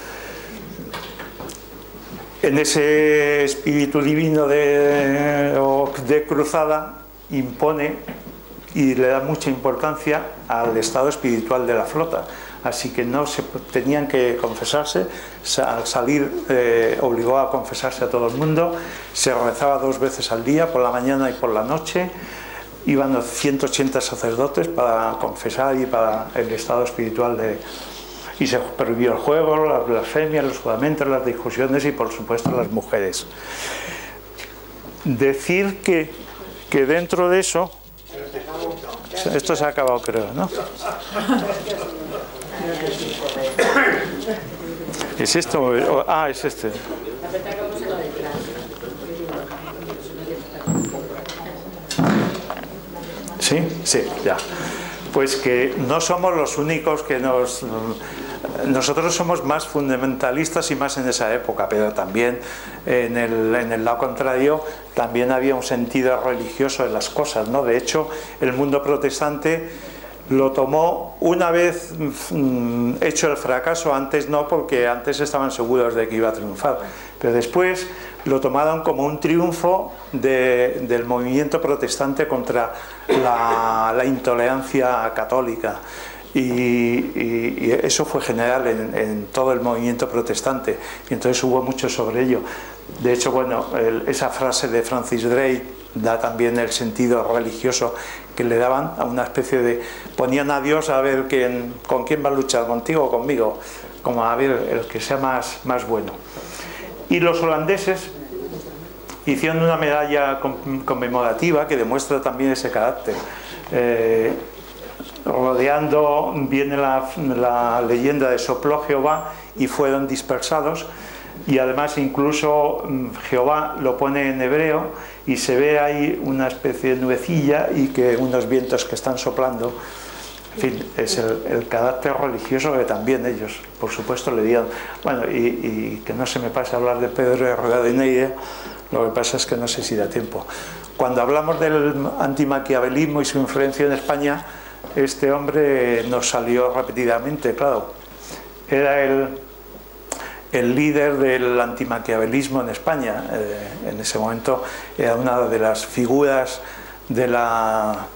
En ese espíritu divino de, de cruzada impone y le da mucha importancia al estado espiritual de la flota, así que no se tenían que confesarse. Al salir eh, obligó a confesarse a todo el mundo, se rezaba dos veces al día, por la mañana y por la noche, iban ciento ochenta sacerdotes para confesar y para el estado espiritual de... y se prohibió el juego, las blasfemias, los juramentos, las discusiones y por supuesto las mujeres. Decir que, que dentro de eso... Esto se ha acabado, creo, ¿no? ¿Es esto? Ah, es este. ¿Sí? Sí, ya. Pues que no somos los únicos que nos... Nosotros somos más fundamentalistas y más en esa época, pero también en el, en el lado contrario también había un sentido religioso de las cosas, ¿no? De hecho, el mundo protestante lo tomó una vez mmm, hecho el fracaso, antes no, porque antes estaban seguros de que iba a triunfar, pero después lo tomaron como un triunfo de, del movimiento protestante contra la, la intolerancia católica. Y, y, y eso fue general en, en todo el movimiento protestante, y entonces hubo mucho sobre ello. De hecho, bueno, el, esa frase de Francis Drake da también el sentido religioso que le daban a una especie de... Ponían a Dios a ver quién, con quién va a luchar, contigo o conmigo, como a ver el que sea más, más bueno. Y los holandeses hicieron una medalla conmemorativa que demuestra también ese carácter. Eh, rodeando viene la, la leyenda de sopló Jehová y fueron dispersados, y además incluso Jehová lo pone en hebreo y se ve ahí una especie de nubecilla y que unos vientos que están soplando. En fin, es el, el carácter religioso que también ellos, por supuesto, le dieron. Bueno, y, y que no se me pase a hablar de Pedro de Rivadeneyra, lo que pasa es que no sé si da tiempo. Cuando hablamos del antimaquiavelismo y su influencia en España, este hombre nos salió repetidamente, claro. Era el, el líder del antimaquiavelismo en España. Eh, en ese momento era una de las figuras de la...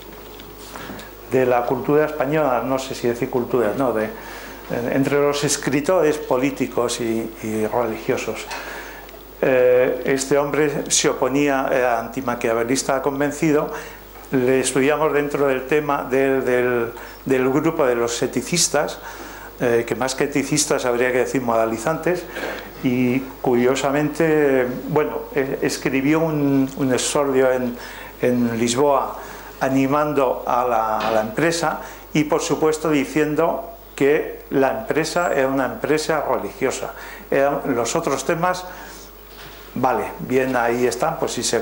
de la cultura española, no sé si decir cultura, no, de, entre los escritores políticos y, y religiosos. Eh, este hombre se oponía, era antimaquiavelista convencido. Le estudiamos dentro del tema de, del, del grupo de los eticistas, eh, que más que eticistas habría que decir moralizantes, y curiosamente, bueno, eh, escribió un, un exordio en, en Lisboa animando a la, a la empresa y por supuesto diciendo que la empresa era una empresa religiosa. Eran los otros temas, vale, bien, ahí están, pues sí se,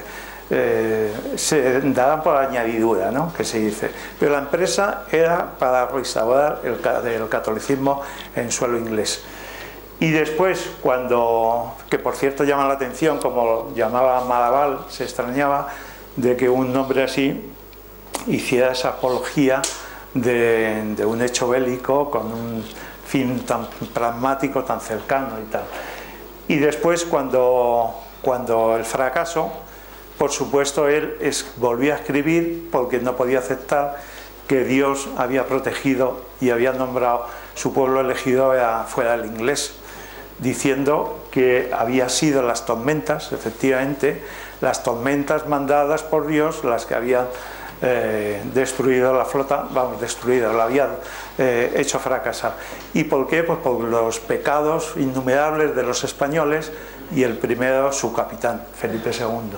eh, se darán por añadidura, ¿no?, que se dice, pero la empresa era para restaurar el, el catolicismo en suelo inglés. Y después, cuando, que por cierto llama la atención, como llamaba Maraval, se extrañaba de que un hombre así hiciera esa apología de, de un hecho bélico con un fin tan pragmático, tan cercano y tal. Y después, cuando, cuando el fracaso, por supuesto él es, volvió a escribir porque no podía aceptar que Dios había protegido y había nombrado su pueblo elegido fuera el inglés, diciendo que había sido las tormentas, efectivamente, las tormentas mandadas por Dios las que habían eh, destruido la flota, vamos, destruido, la habían eh, hecho fracasar. ¿Y por qué? Pues por los pecados innumerables de los españoles, y el primero su capitán, Felipe segundo.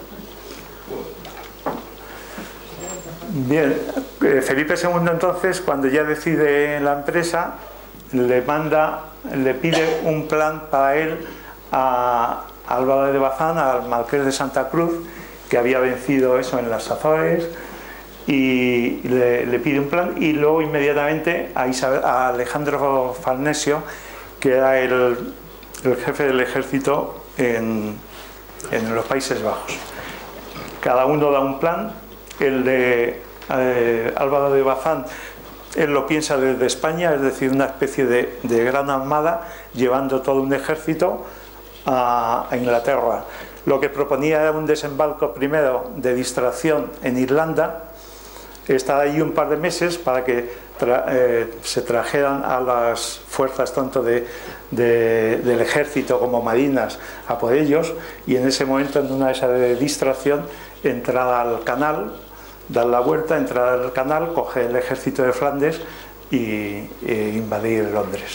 Bien, eh, Felipe segundo entonces, cuando ya decide la empresa, le manda, le pide un plan para él a Álvaro de Bazán, al marqués de Santa Cruz, que había vencido eso en las Azores, y le, le pide un plan, y luego inmediatamente a, Isabel, a Alejandro Farnesio, que era el, el jefe del ejército en, en los Países Bajos. Cada uno da un plan. El de eh, Álvaro de Bazán, él lo piensa desde España, es decir, una especie de, de gran armada llevando todo un ejército a, a Inglaterra. Lo que proponía era un desembarco primero de distracción en Irlanda, estar ahí un par de meses para que tra eh, se trajeran a las fuerzas tanto de, de, del ejército como marinas a por ellos, y en ese momento, en una de esas de distracción, entrar al canal, dar la vuelta, entrar al canal, coger el ejército de Flandes y e invadir Londres.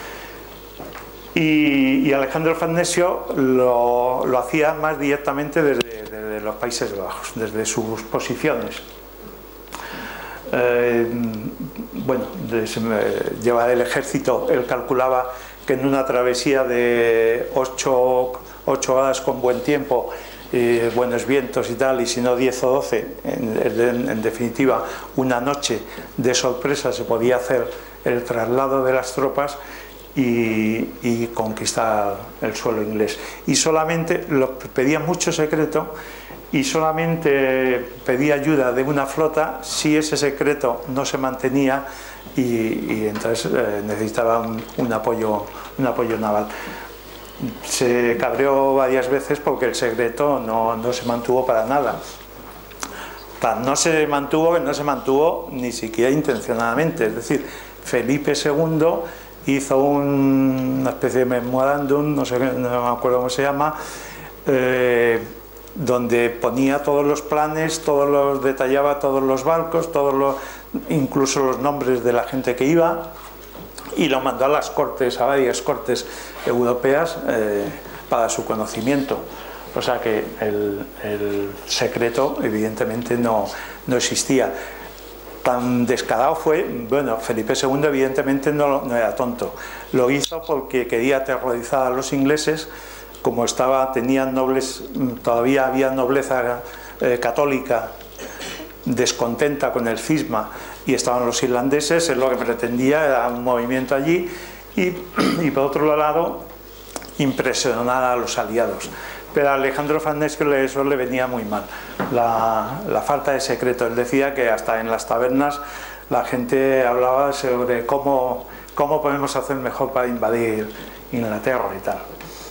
Y, y Alejandro Farnesio lo, lo hacía más directamente desde, desde los Países Bajos, desde sus posiciones. Eh, bueno, de, llevar el ejército, él calculaba que en una travesía de ocho horas con buen tiempo, eh, buenos vientos y tal, y si no diez o doce, en, en, en definitiva una noche de sorpresa se podía hacer el traslado de las tropas y, y conquistar el suelo inglés. Y solamente lo pedía mucho secreto, y solamente pedía ayuda de una flota si ese secreto no se mantenía, y, y entonces eh, necesitaba un, un, apoyo, un apoyo naval. Se cabreó varias veces porque el secreto no, no se mantuvo para nada. No se mantuvo, no se mantuvo ni siquiera intencionadamente. Es decir, Felipe segundo hizo un, una especie de memorándum, no sé, no me acuerdo cómo se llama, eh, donde ponía todos los planes, todos los detallaba todos los barcos, todos los, incluso los nombres de la gente que iba, y lo mandó a las cortes, a varias cortes europeas eh, para su conocimiento. O sea que el, el secreto evidentemente no, no existía. Tan descarado fue, bueno, Felipe segundo evidentemente no, no era tonto. Lo hizo porque quería aterrorizar a los ingleses, como estaba, tenían nobles, todavía había nobleza eh, católica descontenta con el cisma, y estaban los irlandeses. Él lo que pretendía era un movimiento allí y, y por otro lado impresionar a los aliados. Pero a Alejandro Farnesio eso le venía muy mal, la, la falta de secreto. Él decía que hasta en las tabernas la gente hablaba sobre cómo, cómo podemos hacer mejor para invadir Inglaterra y tal.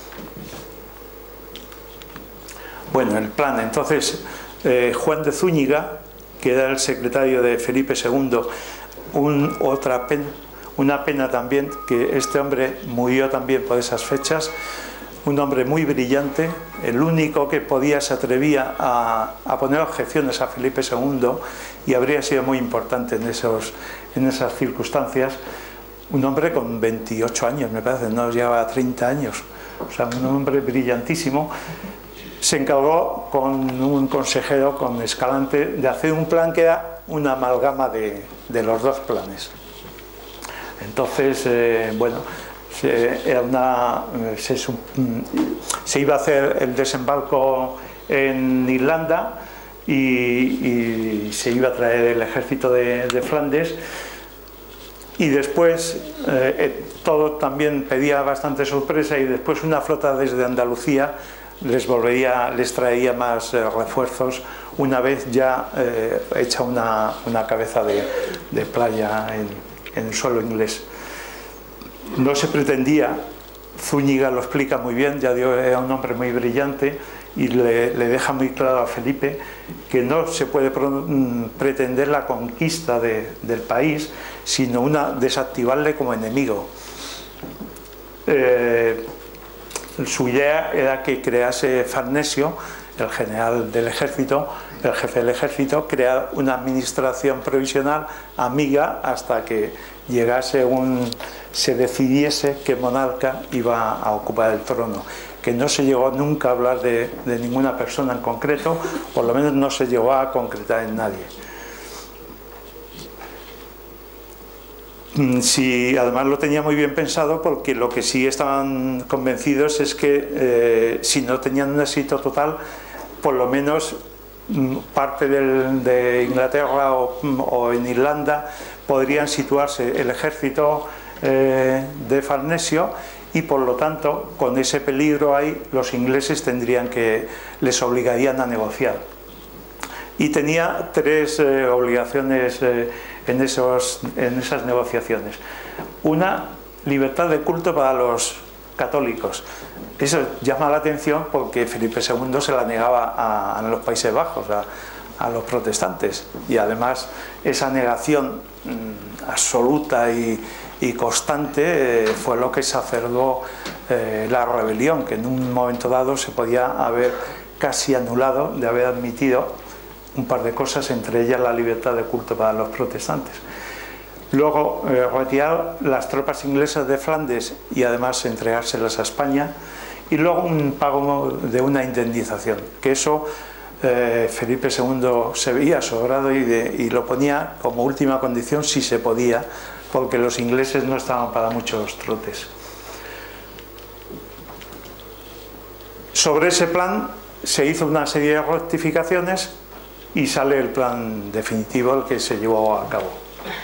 Bueno, el plan, entonces, eh, Juan de Zúñiga, que era el secretario de Felipe segundo, un, otra pena, una pena también que este hombre murió también por esas fechas, un hombre muy brillante, el único que podía, se atrevía a, a poner objeciones a Felipe segundo, y habría sido muy importante en, esos, en esas circunstancias, un hombre con veintiocho años, me parece, no llegaba a treinta años, o sea, un hombre brillantísimo. Se encargó con un consejero, con Escalante, de hacer un plan que era una amalgama de, de los dos planes. Entonces, eh, bueno, se, era una, se, se iba a hacer el desembarco en Irlanda y, y se iba a traer el ejército de, de Flandes, y después eh, todo también pedía bastante sorpresa, y después una flota desde Andalucía les volvería, les traería más eh, refuerzos una vez ya eh, hecha una, una cabeza de, de playa en, en el suelo inglés. No se pretendía, Zúñiga lo explica muy bien, ya digo, era un hombre muy brillante, y le, le deja muy claro a Felipe que no se puede pro, pretender la conquista de, del país, sino una, desactivarle como enemigo. Eh, Su idea era que crease Farnesio, el general del ejército, el jefe del ejército, crear una administración provisional amiga hasta que llegase un, se decidiese qué monarca iba a ocupar el trono. Que no se llegó nunca a hablar de, de ninguna persona en concreto, por lo menos no se llegó a concretar en nadie. Sí, además lo tenía muy bien pensado, porque lo que sí estaban convencidos es que eh, si no tenían un éxito total, por lo menos parte del, de Inglaterra o, o en Irlanda podrían situarse el ejército eh, de Farnesio, y por lo tanto con ese peligro ahí los ingleses tendrían que, les obligarían a negociar. Y tenía tres eh, obligaciones eh, en, esos, en esas negociaciones. Una, libertad de culto para los católicos. Eso llama la atención porque Felipe segundo se la negaba a, a los Países Bajos, a, a los protestantes, y además esa negación mmm, absoluta y, y constante eh, fue lo que exacerbó eh, la rebelión, que en un momento dado se podía haber casi anulado de haber admitido un par de cosas, entre ellas la libertad de culto para los protestantes. Luego eh, retirar las tropas inglesas de Flandes y además entregárselas a España, y luego un pago de una indemnización, que eso eh, Felipe segundo se veía sobrado y, de, y lo ponía como última condición si se podía, porque los ingleses no estaban para muchos trotes. Sobre ese plan se hizo una serie de rectificaciones y sale el plan definitivo, el que se llevó a cabo.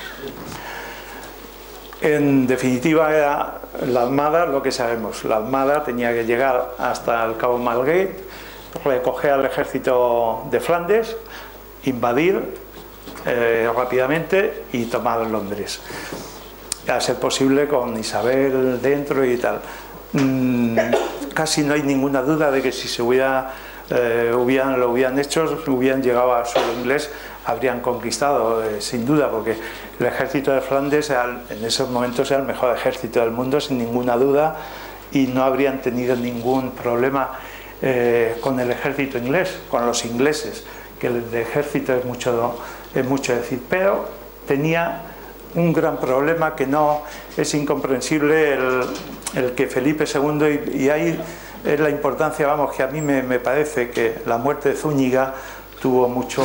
En definitiva era la Armada, lo que sabemos. La Armada tenía que llegar hasta el Cabo Malgate, recoger al ejército de Flandes, invadir eh, rápidamente y tomar Londres. A ser posible con Isabel dentro y tal. Mm, casi no hay ninguna duda de que si se hubiera eh, hubieran, lo hubieran hecho, hubieran llegado al suelo inglés, habrían conquistado, eh, sin duda, porque el ejército de Flandes era, en esos momentos era el mejor ejército del mundo, sin ninguna duda, y no habrían tenido ningún problema eh, con el ejército inglés, con los ingleses, que el de ejército es mucho, es mucho decir, pero tenía un gran problema que no es incomprensible el, el que Felipe segundo, y, y ahí es la importancia, vamos, que a mí me, me parece que la muerte de Zúñiga tuvo mucho,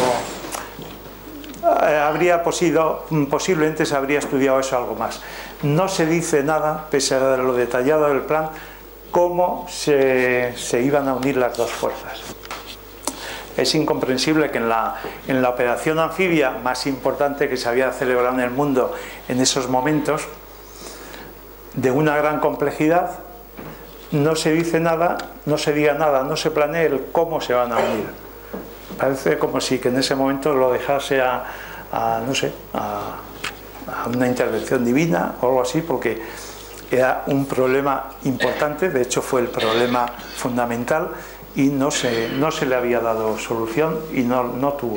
habría posido, posiblemente se habría estudiado eso algo más. No se dice nada, pese a lo detallado del plan, cómo se, se iban a unir las dos fuerzas. Es incomprensible que en la, en la operación anfibia más importante que se había celebrado en el mundo en esos momentos, de una gran complejidad, no se dice nada, no se diga nada, no se planee el cómo se van a unir. Parece como si que en ese momento lo dejase a, a no sé, a, a una intervención divina o algo así, porque era un problema importante, de hecho fue el problema fundamental, y no se, no se le había dado solución y no, no tuvo.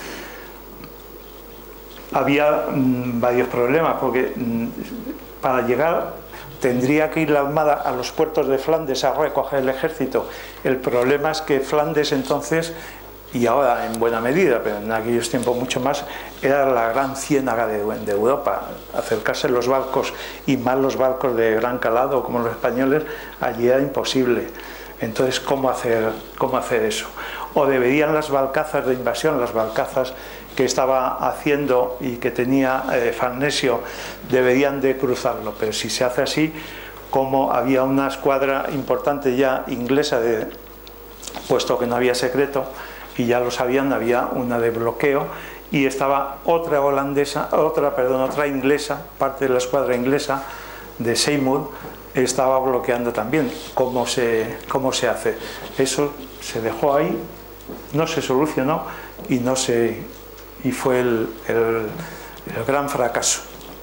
Había mmm, varios problemas, porque mmm, para llegar tendría que ir la Armada a los puertos de Flandes a recoger el ejército. El problema es que Flandes entonces, y ahora en buena medida, pero en aquellos tiempos mucho más, era la gran ciénaga de, de Europa. Acercarse los barcos, y más los barcos de gran calado como los españoles, allí era imposible. Entonces, ¿cómo hacer, cómo hacer eso? O deberían las barcazas de invasión, las barcazas que estaba haciendo y que tenía eh, Farnesio, deberían de cruzarlo. Pero si se hace así, como había una escuadra importante ya inglesa, de, puesto que no había secreto, y ya lo sabían, había una de bloqueo, y estaba otra holandesa, otra, perdón, otra inglesa, parte de la escuadra inglesa de Seymour, estaba bloqueando también. ¿Cómo se, cómo se hace? Eso se dejó ahí, no se solucionó y, no se, y fue el, el, el gran fracaso.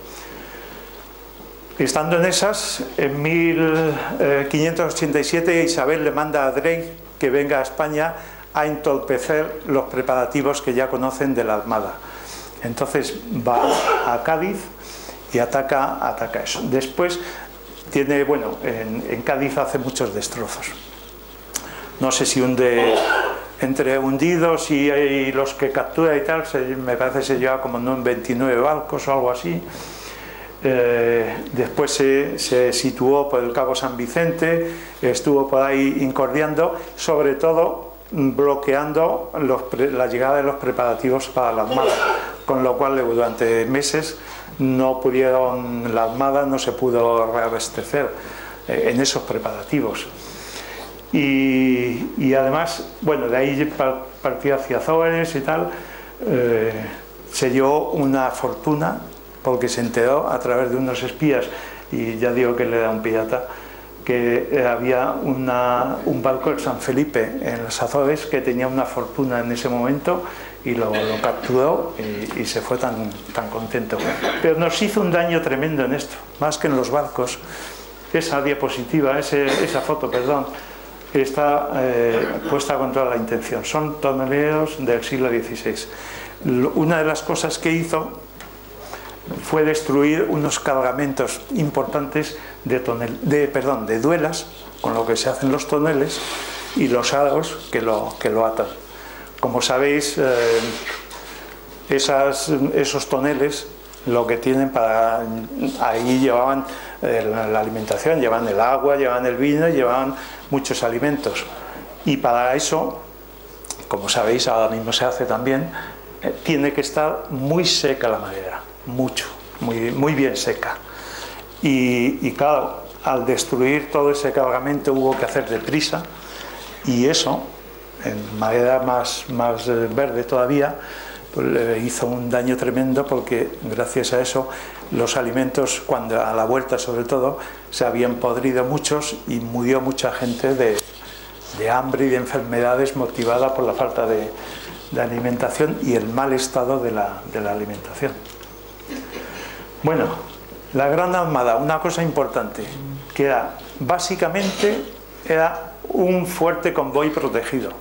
Estando en esas, en mil quinientos ochenta y siete Isabel le manda a Drake que venga a España a entorpecer los preparativos que ya conocen de la Armada. Entonces va a Cádiz y ataca, ataca eso. Después tiene, bueno, en, en Cádiz hace muchos destrozos. No sé si hunde, entre hundidos y, y los que captura y tal, se, me parece que se lleva como veintinueve barcos o algo así. Eh, después se, se situó por el Cabo San Vicente, estuvo por ahí incordiando, sobre todo bloqueando los, la llegada de los preparativos para la Armada, con lo cual durante meses no pudieron, la Armada no se pudo reabastecer eh, en esos preparativos. Y, y además, bueno, de ahí partió hacia Azores y tal, eh, se llevó una fortuna, porque se enteró a través de unos espías, y ya digo que le era un pirata, que había una, un barco del San Felipe en los Azores que tenía una fortuna en ese momento, y lo, lo capturó y, y se fue tan, tan contento. Pero nos hizo un daño tremendo en esto, más que en los barcos. Esa diapositiva, ese, esa foto, perdón, está eh, puesta con toda la intención. Son toneleros del siglo dieciséis. Una de las cosas que hizo fue destruir unos cargamentos importantes de, tonel, de, perdón, de duelas, con lo que se hacen los toneles, y los aros que lo, que lo atan. Como sabéis, eh, esas, esos toneles lo que tienen para... ahí llevaban eh, la, la alimentación, llevaban el agua, llevaban el vino, llevaban muchos alimentos. Y para eso, como sabéis, ahora mismo se hace también, eh, tiene que estar muy seca la madera. Mucho, muy, muy bien seca. Y, y claro, al destruir todo ese cargamento hubo que hacer deprisa, y eso, en madera más, más verde todavía, pues le hizo un daño tremendo, porque gracias a eso los alimentos, cuando a la vuelta sobre todo, se habían podrido muchos y murió mucha gente de, de hambre y de enfermedades motivada por la falta de, de alimentación y el mal estado de la, de la alimentación. Bueno, la Gran Armada, una cosa importante, que era, básicamente, era un fuerte convoy protegido.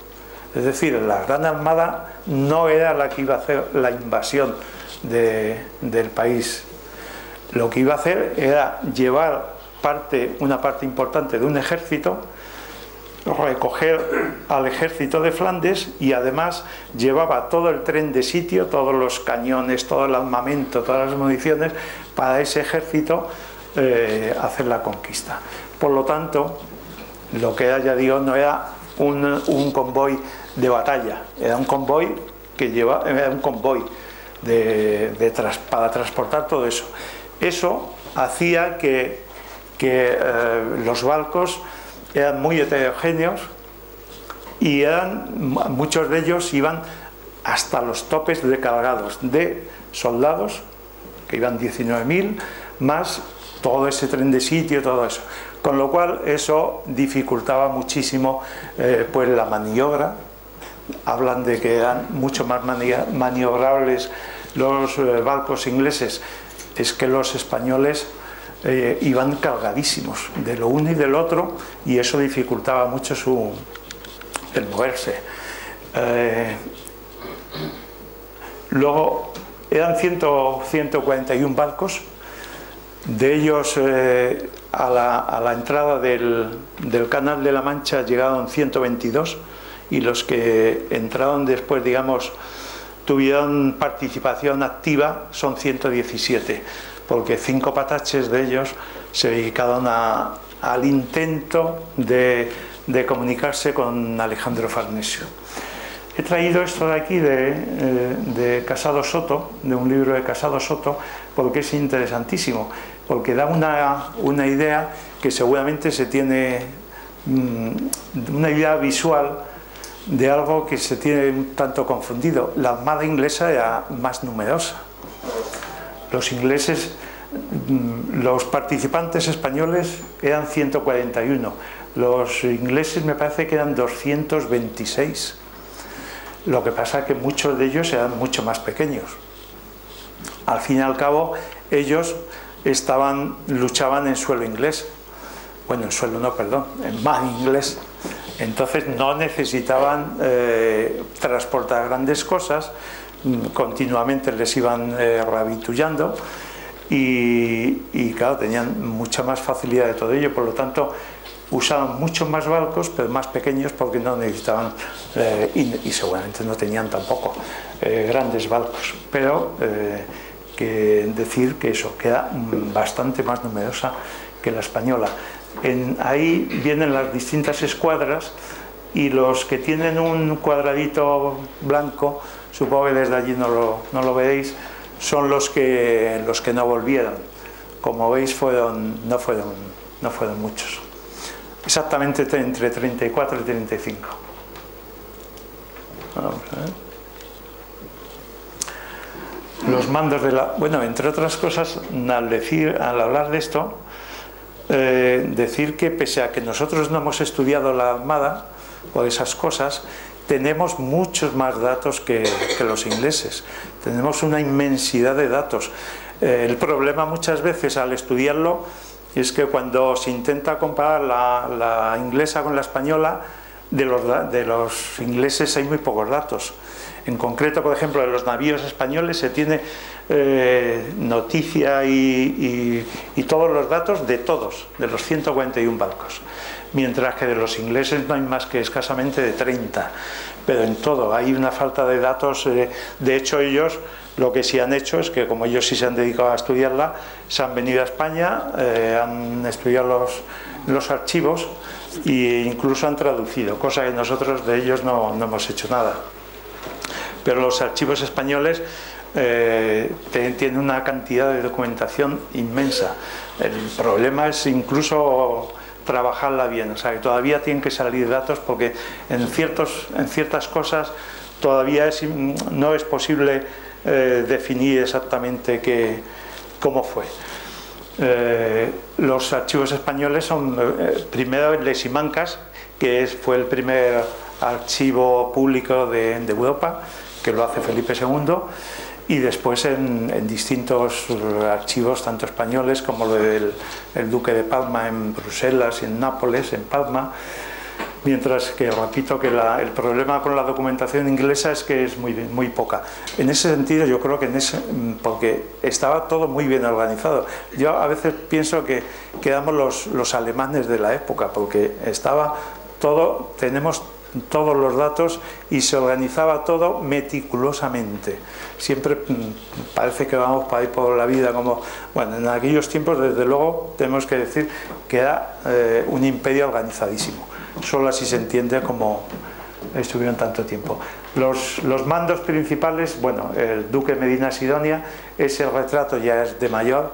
Es decir, la Gran Armada no era la que iba a hacer la invasión de, del país. Lo que iba a hacer era llevar parte, una parte importante de un ejército, recoger al ejército de Flandes y además llevaba todo el tren de sitio, todos los cañones, todo el armamento, todas las municiones para ese ejército eh, hacer la conquista. Por lo tanto, lo que era, ya digo, no era un, un convoy de batalla, era un convoy que lleva, era un convoy de, de tras, para transportar todo eso. Eso hacía que, que eh, los barcos eran muy heterogéneos y eran, muchos de ellos iban hasta los topes de cargados de soldados, que iban diecinueve mil, más todo ese tren de sitio, todo eso. Con lo cual eso dificultaba muchísimo eh, pues la maniobra. Hablan de que eran mucho más mani maniobrables los eh, barcos ingleses, es que los españoles eh, iban cargadísimos de lo uno y del otro, y eso dificultaba mucho su, el moverse. Eh, luego eran ciento cuarenta y uno barcos, de ellos eh, a, la, a la entrada del, del Canal de la Mancha llegaron ciento veintidós, y los que entraron después, digamos, tuvieron participación activa son ciento diecisiete, porque cinco pataches de ellos se dedicaron a, al intento de, de comunicarse con Alejandro Farnesio. He traído esto de aquí de, de Casado Soto, de un libro de Casado Soto, porque es interesantísimo, porque da una, una idea que seguramente se tiene, una idea visual de algo que se tiene un tanto confundido. La armada inglesa era más numerosa. Los ingleses, los participantes españoles eran ciento cuarenta y uno, los ingleses me parece que eran doscientos veintiséis. Lo que pasa es que muchos de ellos eran mucho más pequeños. Al fin y al cabo, ellos estaban, luchaban en suelo inglés. Bueno, en suelo no, perdón, en mar inglés. Entonces no necesitaban eh, transportar grandes cosas, continuamente les iban eh, rabitullando y, y claro, tenían mucha más facilidad de todo ello, por lo tanto usaban muchos más barcos, pero más pequeños, porque no necesitaban eh, y, y seguramente no tenían tampoco eh, grandes barcos, pero eh, que decir que eso, que era bastante más numerosa que la española. En, ahí vienen las distintas escuadras, y los que tienen un cuadradito blanco, supongo que desde allí no lo, no lo veréis, son los que, los que no volvieron. Como veis, fueron, no, fueron, no fueron muchos. Exactamente entre treinta y cuatro y treinta y cinco. Vamos a ver. Los mandos de la... Bueno, entre otras cosas, al, decir, al hablar de esto, eh, decir que pese a que nosotros no hemos estudiado la Armada o esas cosas, tenemos muchos más datos que, que los ingleses. Tenemos una inmensidad de datos. Eh, el problema muchas veces al estudiarlo es que cuando se intenta comparar la, la inglesa con la española, de los, de los ingleses hay muy pocos datos. En concreto, por ejemplo, de los navíos españoles se tiene eh, noticia y, y, y todos los datos de todos, de los ciento cuarenta y uno barcos. Mientras que de los ingleses no hay más que escasamente de treinta. Pero en todo hay una falta de datos. Eh, de hecho, ellos lo que sí han hecho es que, como ellos sí se han dedicado a estudiarla, se han venido a España, eh, han estudiado los, los archivos e incluso han traducido, cosa que nosotros de ellos no, no hemos hecho nada. Pero los archivos españoles eh, tienen una cantidad de documentación inmensa. El problema es incluso trabajarla bien, o sea que todavía tienen que salir datos, porque en, ciertos, en ciertas cosas todavía es, no es posible eh, definir exactamente qué, cómo fue. Eh, los archivos españoles son eh, primero el de Simancas, que es, fue el primer archivo público de, de Europa, que lo hace Felipe segundo, y después en, en distintos archivos, tanto españoles como lo del el Duque de Palma en Bruselas y en Nápoles, en Palma, Mientras que, repito, que la, el problema con la documentación inglesa es que es muy, muy poca. En ese sentido, yo creo que en ese, porque estaba todo muy bien organizado. Yo a veces pienso que quedamos los, los alemanes de la época, porque estaba todo, tenemos todos los datos y se organizaba todo meticulosamente. Siempre parece que vamos para ir por la vida como... Bueno, en aquellos tiempos, desde luego, tenemos que decir que era eh, un imperio organizadísimo. Solo así se entiende cómo estuvieron tanto tiempo. Los, los mandos principales, bueno, el duque Medina Sidonia, ese retrato ya es de mayor.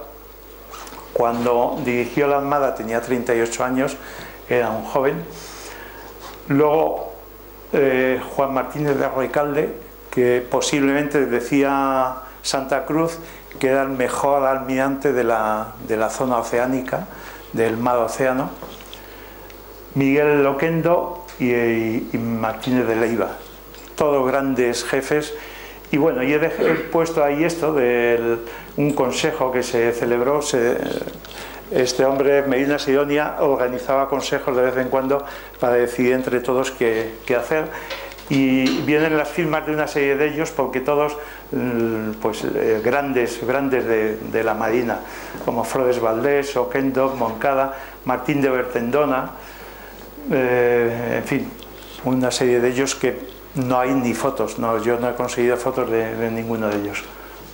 Cuando dirigió la Armada tenía treinta y ocho años, era un joven. Luego eh, Juan Martínez de Recalde, que posiblemente decía Santa Cruz que era el mejor almirante de la, de la zona oceánica, del mar Océano. Miguel Loquendo y, y, y Martínez de Leiva, todos grandes jefes. Y bueno, yo he, he puesto ahí esto de un consejo que se celebró. Se, este hombre, Medina Sidonia, organizaba consejos de vez en cuando para decidir entre todos qué, qué hacer. Y vienen las firmas de una serie de ellos, porque todos, pues, eh, grandes, grandes de, de la Marina, como Flores Valdés, Oquendo, Moncada, Martín de Bertendona, eh, en fin, una serie de ellos que no hay ni fotos. No, yo no he conseguido fotos de, de ninguno de ellos.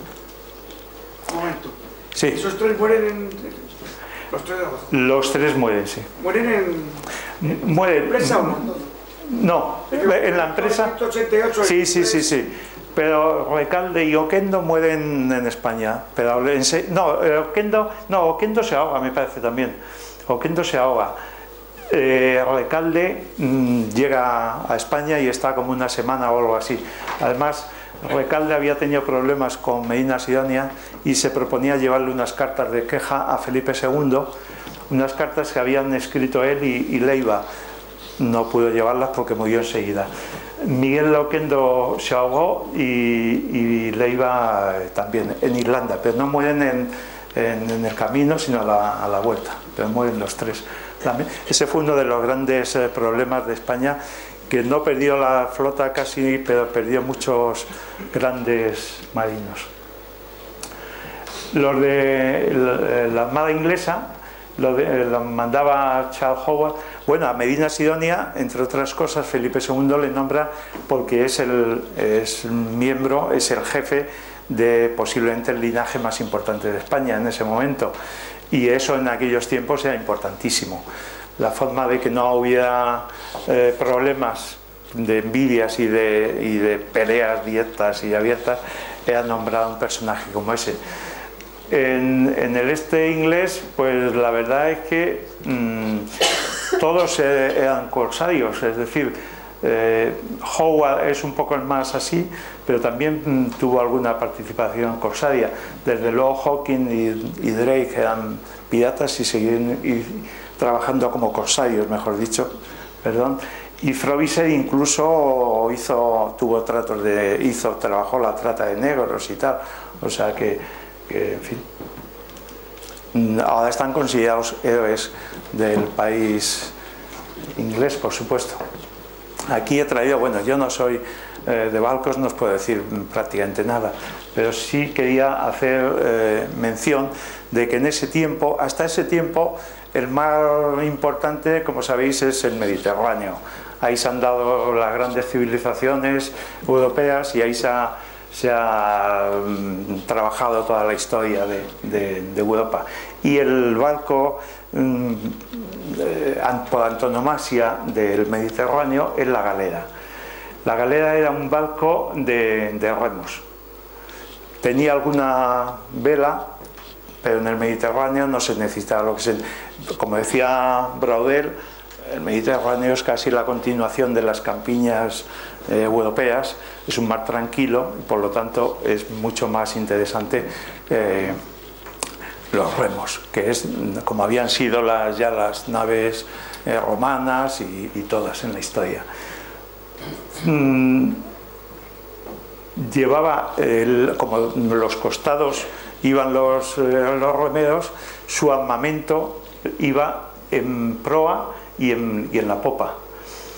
Un momento. Sí. ¿Esos tres mueren en...? Los tres de abajo. Los tres mueren, sí. ¿Mueren en, en mueren. empresa o no? No, en la empresa. ciento ochenta y ocho. Sí, sí, sí, sí. Pero Recalde y Oquendo mueren en España. Pero no, Oquendo, no, Oquendo se ahoga, me parece también. Oquendo se ahoga. Eh, Recalde mmm, llega a España y está como una semana o algo así. Además, Recalde había tenido problemas con Medina Sidonia y se proponía llevarle unas cartas de queja a Felipe segundo, unas cartas que habían escrito él y, y Leiva. No pudo llevarlas porque murió enseguida. Miguel Loquendo se ahogó y, y Leiva también en Irlanda, pero no mueren en, en, en el camino, sino a la, a la vuelta, pero mueren los tres. Ese fue uno de los grandes eh, problemas de España, que no perdió la flota casi, pero perdió muchos grandes marinos. Los de la, la Armada inglesa lo, de, lo mandaba Charles Howard. Bueno, a Medina Sidonia, entre otras cosas, Felipe segundo le nombra porque es el es miembro, es el jefe de posiblemente el linaje más importante de España en ese momento. Y eso en aquellos tiempos era importantísimo. La forma de que no hubiera eh, problemas de envidias y de, y de peleas directas y abiertas era nombrar a un personaje como ese. En, en el este inglés, pues la verdad es que mmm, todos eh, eran corsarios, es decir, eh, Howard es un poco más así, pero también mmm, tuvo alguna participación corsaria. Desde luego Hawking y, y Drake eran piratas y seguían y, trabajando como corsarios, mejor dicho, perdón. Y Frobisher incluso hizo, tuvo tratos de, hizo, trabajó la trata de negros y tal, o sea que, que en fin, ahora están considerados héroes del país inglés, por supuesto. Aquí he traído, bueno, yo no soy eh, de barcos, no os puedo decir prácticamente nada, pero sí quería hacer eh, mención de que en ese tiempo, hasta ese tiempo, el mar importante, como sabéis, es el Mediterráneo. Ahí se han dado las grandes civilizaciones europeas y ahí se ha, se ha um, trabajado toda la historia de, de, de Europa. Y el barco um, eh, por antonomasia del Mediterráneo es la galera. La galera era un barco de, de remos. Tenía alguna vela, pero en el Mediterráneo no se necesitaba lo que se... Como decía Braudel, el Mediterráneo es casi la continuación de las campiñas eh, europeas, es un mar tranquilo y por lo tanto es mucho más interesante eh, los remos, que es como habían sido las, ya las naves eh, romanas y, y todas en la historia. Mm, llevaba, el, como los costados iban los, eh, los remeros, su armamento iba en proa y en, y en la popa.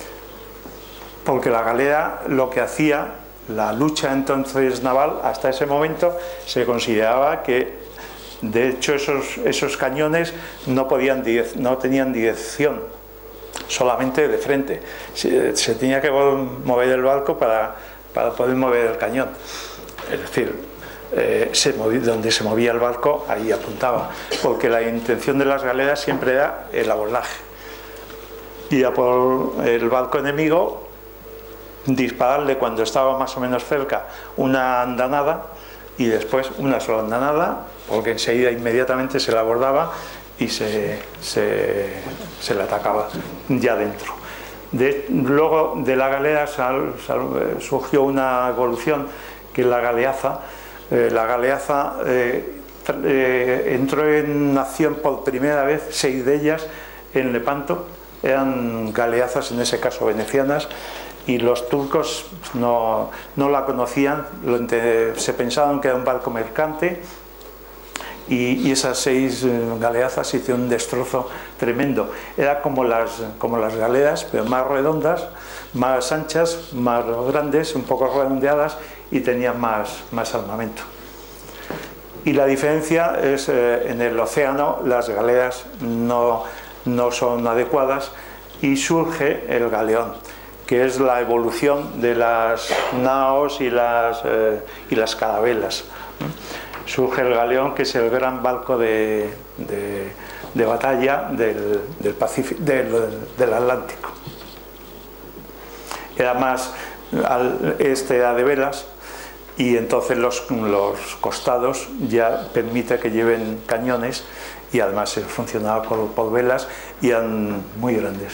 porque la galera lo que hacía, la lucha entonces naval, hasta ese momento se consideraba que, de hecho, esos, esos cañones no, podían, no tenían dirección, solamente de frente. Se, se tenía que mover el barco para, para poder mover el cañón. Es decir, eh, se movía, donde se movía el barco, ahí apuntaba, porque la intención de las galeras siempre era el abordaje. Y a por el barco enemigo, dispararle cuando estaba más o menos cerca una andanada y después una sola andanada, porque enseguida inmediatamente se la abordaba y se, se, se le atacaba ya dentro. De, luego de la galera sal, sal, surgió una evolución que es la galeaza. Eh, la galeaza eh, eh, entró en acción por primera vez, seis de ellas en Lepanto, eran galeazas en ese caso venecianas, y los turcos no, no la conocían, lo, se pensaban que era un barco mercante, y, y esas seis galeazas hicieron un destrozo tremendo. Era como las, como las galeras, pero más redondas, más anchas, más grandes, un poco redondeadas, y tenían más, más armamento. Y la diferencia es, eh, en el océano las galeras no, no son adecuadas y surge el galeón, que es la evolución de las naos y las, eh, y las carabelas. Surge el galeón, que es el gran barco de, de, de batalla del, del, Pacífico, del, del Atlántico. Era más, este era de velas, y entonces los, los costados ya permite que lleven cañones, y además funcionaba por, por velas y eran muy grandes.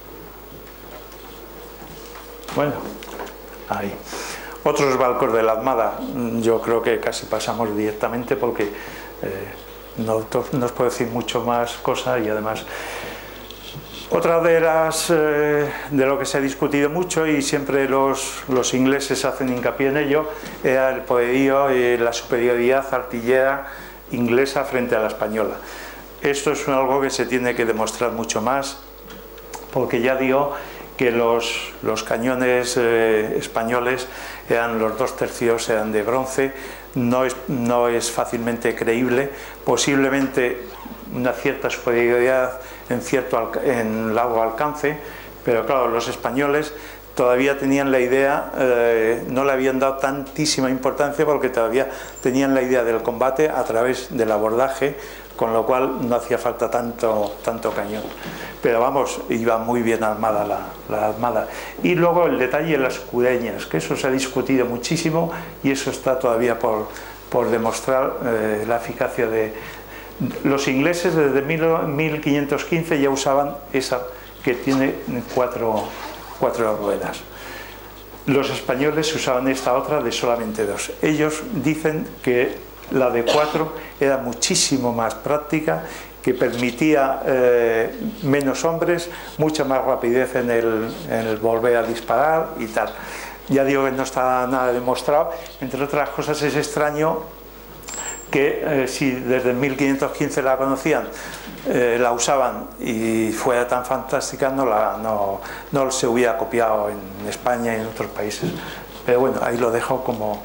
Bueno, ahí. Otros barcos de la Armada, yo creo que casi pasamos directamente porque eh, no, no os puedo decir mucho más cosas, y además otra de las eh, de lo que se ha discutido mucho, y siempre los, los ingleses hacen hincapié en ello, era el poderío y la superioridad artillera inglesa frente a la española. Esto es algo que se tiene que demostrar mucho más, porque ya digo que los, los cañones eh, españoles eran, los dos tercios eran de bronce. No es, no es fácilmente creíble, posiblemente una cierta superioridad en cierto en largo alcance, pero claro, los españoles todavía tenían la idea, eh, no le habían dado tantísima importancia, porque todavía tenían la idea del combate a través del abordaje, con lo cual no hacía falta tanto, tanto cañón. Pero vamos, iba muy bien armada la, la armada. Y luego el detalle de las escudeñas, que eso se ha discutido muchísimo, y eso está todavía por, por demostrar eh, la eficacia de... Los ingleses desde mil quinientos quince ya usaban esa que tiene cuatro, cuatro ruedas. Los españoles usaban esta otra de solamente dos. Ellos dicen que la de cuatro era muchísimo más práctica, que permitía eh, menos hombres, mucha más rapidez en el, en el volver a disparar y tal. Ya digo que no está nada demostrado. Entre otras cosas, es extraño que eh, si desde mil quinientos quince la conocían, eh, la usaban y fuera tan fantástica, no, la, no, no se hubiera copiado en España y en otros países. Pero bueno, ahí lo dejo como...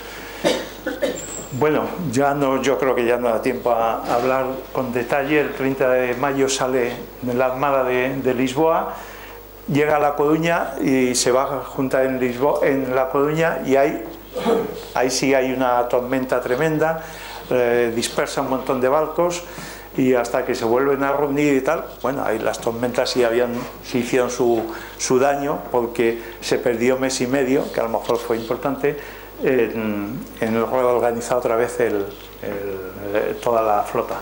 Bueno, ya no, yo creo que ya no da tiempo a, a hablar con detalle. El treinta de mayo sale de la Armada de, de Lisboa, llega a La Coruña y se va a juntar en, Lisboa, en La Coruña, y ahí, ahí sí hay una tormenta tremenda, eh, dispersa un montón de barcos, y hasta que se vuelven a reunir y tal, bueno, ahí las tormentas sí, habían, sí hicieron su, su daño, porque se perdió mes y medio, que a lo mejor fue importante, en, en el reorganizar otra vez el, el, toda la flota.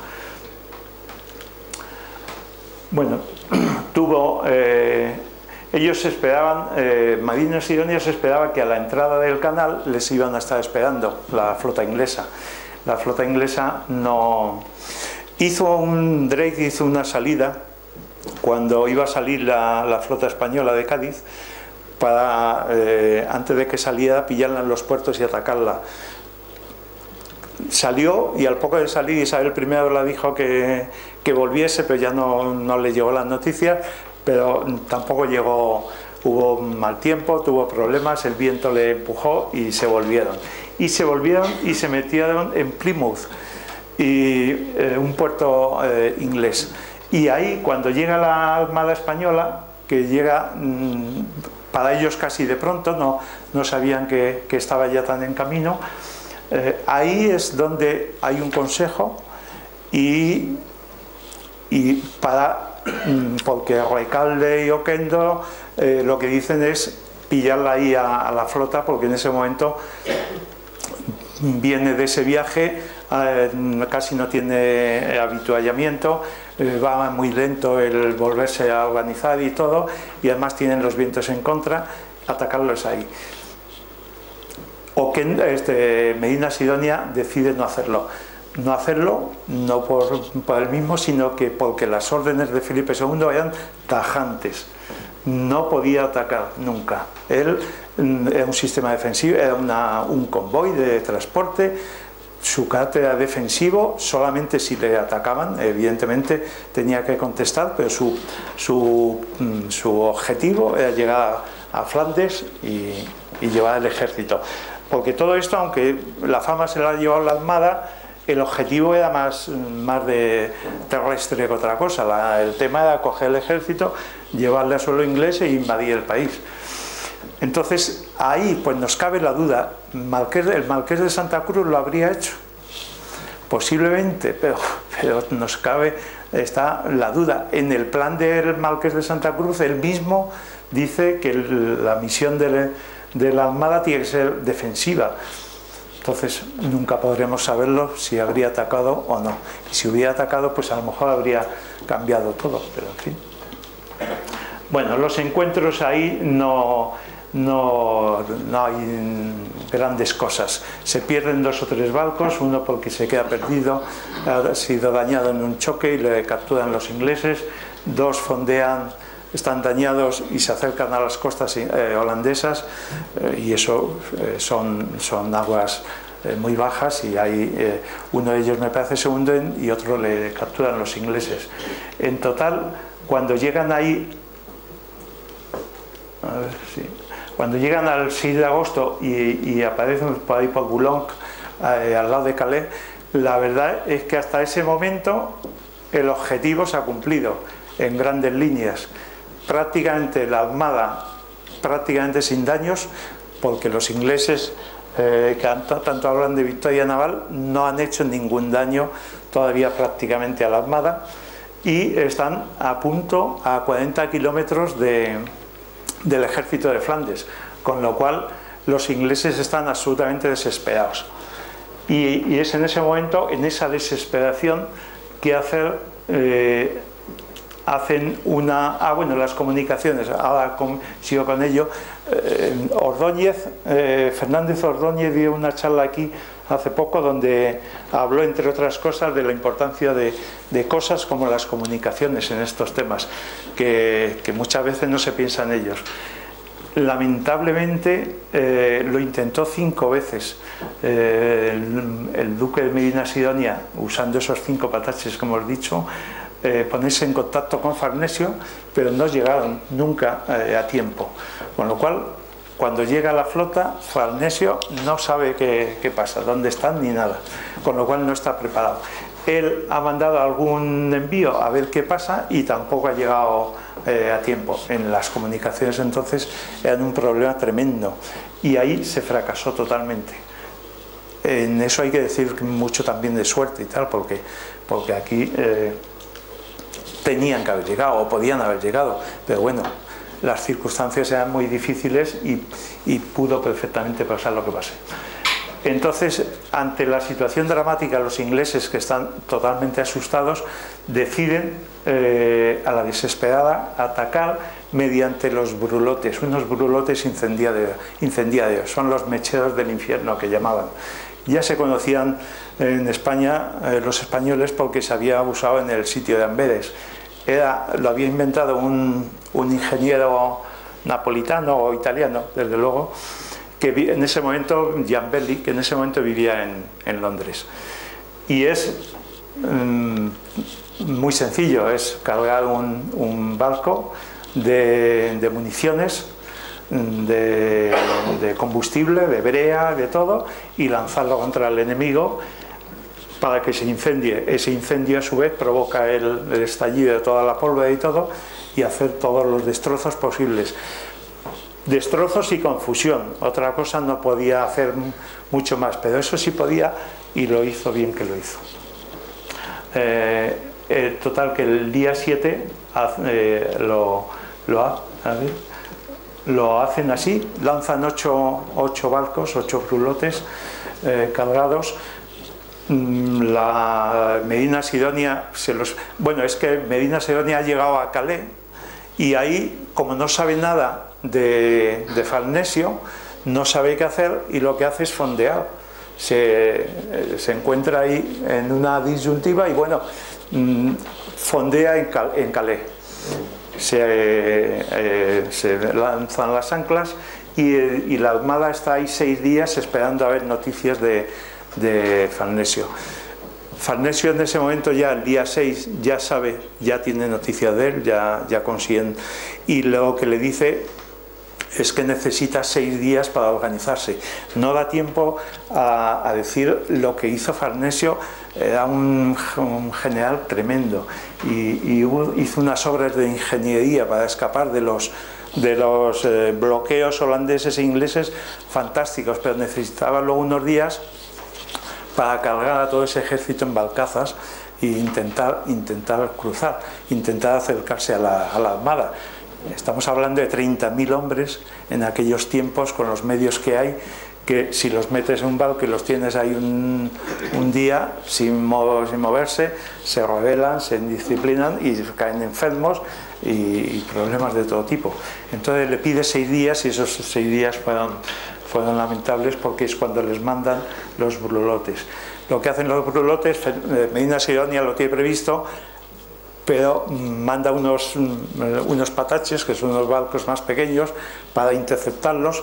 Bueno, tuvo... Eh, ellos esperaban, eh, marinos idóneos esperaban que a la entrada del canal les iban a estar esperando la flota inglesa. La flota inglesa no... Hizo un... Drake hizo una salida cuando iba a salir la, la flota española de Cádiz, para, eh, antes de que saliera, pillarla en los puertos y atacarla. Salió, y al poco de salir Isabel primero la dijo que, que volviese, pero ya no, no le llegó las noticias, pero tampoco llegó hubo mal tiempo, tuvo problemas, el viento le empujó y se volvieron. Y se volvieron y se metieron en Plymouth, y, eh, un puerto eh, inglés. Y ahí, cuando llega la Armada Española, que llega mmm, para ellos casi de pronto, no, no sabían que, que estaba ya tan en camino, eh, ahí es donde hay un consejo y, y para, mmm, porque Recalde y Oquendo eh, lo que dicen es pillarla ahí a, a la flota, porque en ese momento viene de ese viaje, eh, casi no tiene avituallamiento, eh, va muy lento el volverse a organizar y todo, y además tienen los vientos en contra, atacarlos ahí. O que este, Medina Sidonia decide no hacerlo. No hacerlo, no por, por él mismo, sino que porque las órdenes de Felipe segundo eran tajantes. No podía atacar nunca. Él era un sistema defensivo, era una, un convoy de transporte, su carácter era defensivo, solamente si le atacaban, evidentemente tenía que contestar, pero su, su, su objetivo era llegar a, a Flandes y, y llevar el ejército. Porque todo esto, aunque la fama se la ha llevado la Armada, el objetivo era más, más de terrestre que otra cosa. La, el tema era coger el ejército, llevarle a suelo inglés e invadir el país. Entonces ahí pues nos cabe la duda, Marqués, el Marqués de Santa Cruz lo habría hecho, posiblemente, pero, pero nos cabe está la duda. En el plan del Marqués de Santa Cruz él mismo dice que el, la misión de, de la Armada tiene que ser defensiva. Entonces nunca podremos saberlo si habría atacado o no. Y si hubiera atacado, pues a lo mejor habría cambiado todo, pero en fin. Bueno, los encuentros ahí no, no, no hay grandes cosas. Se pierden dos o tres barcos, uno porque se queda perdido, ha sido dañado en un choque y le capturan los ingleses, dos fondean, están dañados y se acercan a las costas eh, holandesas, eh, y eso eh, son, son aguas eh, muy bajas, y hay eh, uno de ellos me parece se hunden y otro le capturan los ingleses. En total, cuando llegan ahí, a ver, sí, cuando llegan al seis de agosto y, y aparecen por ahí por Boulogne, eh, al lado de Calais, la verdad es que hasta ese momento el objetivo se ha cumplido en grandes líneas. Prácticamente la Armada, prácticamente sin daños, porque los ingleses, eh, que tanto hablan de victoria naval, no han hecho ningún daño todavía prácticamente a la Armada, y están a punto, a cuarenta kilómetros de, del ejército de Flandes, con lo cual los ingleses están absolutamente desesperados. Y, y es en ese momento, en esa desesperación, que hacer... Eh, hacen una... Ah, bueno, las comunicaciones, ahora con, sigo con ello. Eh, Ordóñez, eh, Fernández Ordóñez dio una charla aquí hace poco donde habló, entre otras cosas, de la importancia de, de cosas como las comunicaciones en estos temas, que, que muchas veces no se piensa en ellos. Lamentablemente eh, lo intentó cinco veces eh, el, el duque de Medina Sidonia, usando esos cinco pataches que hemos dicho, Eh, ponerse en contacto con Farnesio, pero no llegaron nunca eh, a tiempo, con lo cual cuando llega la flota Farnesio no sabe qué, qué pasa, dónde están ni nada, con lo cual no está preparado. Él ha mandado algún envío a ver qué pasa y tampoco ha llegado eh, a tiempo. En las comunicaciones entonces eran un problema tremendo y ahí se fracasó totalmente. En eso hay que decir mucho también de suerte y tal, porque, porque aquí eh, tenían que haber llegado o podían haber llegado, pero bueno, las circunstancias eran muy difíciles y, y pudo perfectamente pasar lo que pase. Entonces, ante la situación dramática, los ingleses, que están totalmente asustados, deciden eh, a la desesperada atacar mediante los brulotes, unos brulotes incendiarios, incendiarios, son los mecheros del infierno que llamaban. Ya se conocían en España eh, los españoles porque se había usado en el sitio de Amberes. Era, lo había inventado un, un ingeniero napolitano o italiano, desde luego, que en ese momento, Giambelli, que en ese momento vivía en, en Londres. Y es mmm, muy sencillo, es cargar un, un barco de, de municiones, de, de combustible, de brea, de todo, y lanzarlo contra el enemigo para que se incendie. Ese incendio a su vez provoca el, el estallido de toda la pólvora y todo, y hacer todos los destrozos posibles. Destrozos y confusión. Otra cosa no podía hacer mucho más, pero eso sí podía, y lo hizo bien que lo hizo. Eh, eh, total que el día siete eh, lo, lo, a ver, lo hacen así, lanzan ocho, ocho barcos, ocho brulotes eh, cargados. La Medina Sidonia se los... Bueno, es que Medina Sidonia ha llegado a Calais, y ahí, como no sabe nada de, de Farnesio, no sabe qué hacer, y lo que hace es fondear. Se, se encuentra ahí en una disyuntiva y bueno, fondea en, Cal, en Calais. Se, eh, se lanzan las anclas y, y la armada está ahí seis días esperando a ver noticias de, de Farnesio. Farnesio en ese momento, ya el día seis, ya sabe, ya tiene noticias de él, ya, ya consiguen, y lo que le dice es que necesita seis días para organizarse. No da tiempo a, a decir lo que hizo Farnesio. Era un, un general tremendo, y, y hubo, hizo unas obras de ingeniería para escapar de los, de los eh, bloqueos holandeses e ingleses fantásticos, pero necesitaba luego unos días para cargar a todo ese ejército en barcazas e intentar, intentar cruzar, intentar acercarse a la, a la armada. Estamos hablando de treinta mil hombres en aquellos tiempos, con los medios que hay, que si los metes en un barco y los tienes ahí un, un día sin, mo sin moverse, se rebelan, se indisciplinan y caen enfermos y, y problemas de todo tipo. Entonces le pide seis días, y esos seis días fueron, fueron lamentables, porque es cuando les mandan los brulotes. Lo que hacen los brulotes, Medina Sidonia lo tiene previsto, pero manda unos, unos pataches, que son unos barcos más pequeños, para interceptarlos.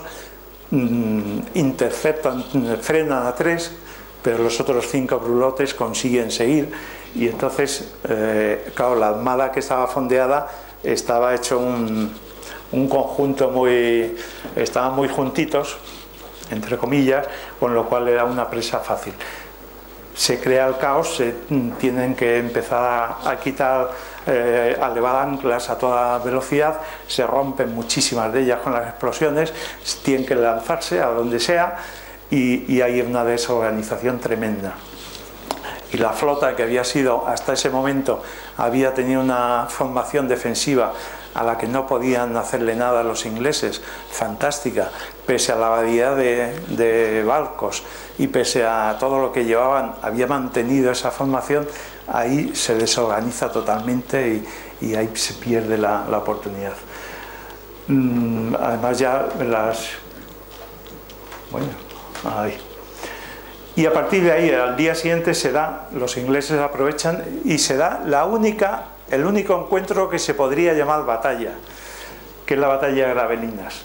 Interceptan, frenan a tres, pero los otros cinco brulotes consiguen seguir, y entonces, eh, claro, la armada que estaba fondeada estaba hecho un, un conjunto muy... estaban muy juntitos, entre comillas, con lo cual era una presa fácil. Se crea el caos, se tienen que empezar a, a quitar, eh, a elevar anclas a toda velocidad, se rompen muchísimas de ellas con las explosiones, tienen que lanzarse a donde sea, y, y hay una desorganización tremenda. Y la flota, que había sido, hasta ese momento, había tenido una formación defensiva a la que no podían hacerle nada a los ingleses, fantástica, pese a la variedad de, de barcos y pese a todo lo que llevaban, había mantenido esa formación. Ahí se desorganiza totalmente, y, y ahí se pierde la, la oportunidad. Mm, además ya las... bueno, ahí. Y a partir de ahí, al día siguiente, se da, los ingleses aprovechan y se da la única, el único encuentro que se podría llamar batalla, que es la batalla de Gravelinas.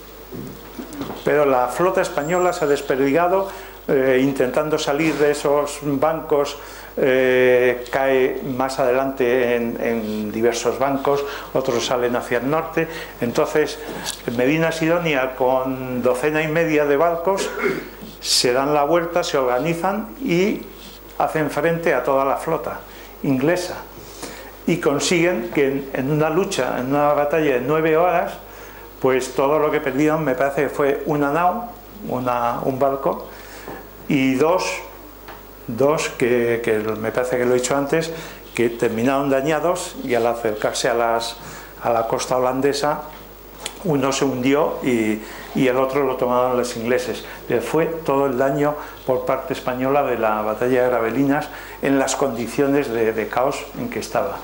Pero la flota española se ha desperdigado, eh, intentando salir de esos bancos, eh, cae más adelante en, en diversos bancos, otros salen hacia el norte. Entonces, Medina Sidonia, con docena y media de barcos, se dan la vuelta, se organizan y hacen frente a toda la flota inglesa, y consiguen que en, en una lucha, en una batalla de nueve horas, pues todo lo que perdieron, me parece que fue una nao, una, un barco, y dos, dos que, que me parece que lo he dicho antes, que terminaron dañados, y al acercarse a, las, a la costa holandesa, uno se hundió y, y el otro lo tomaron los ingleses. Fue todo el daño por parte española de la batalla de Gravelinas, en las condiciones de, de caos en que estaba.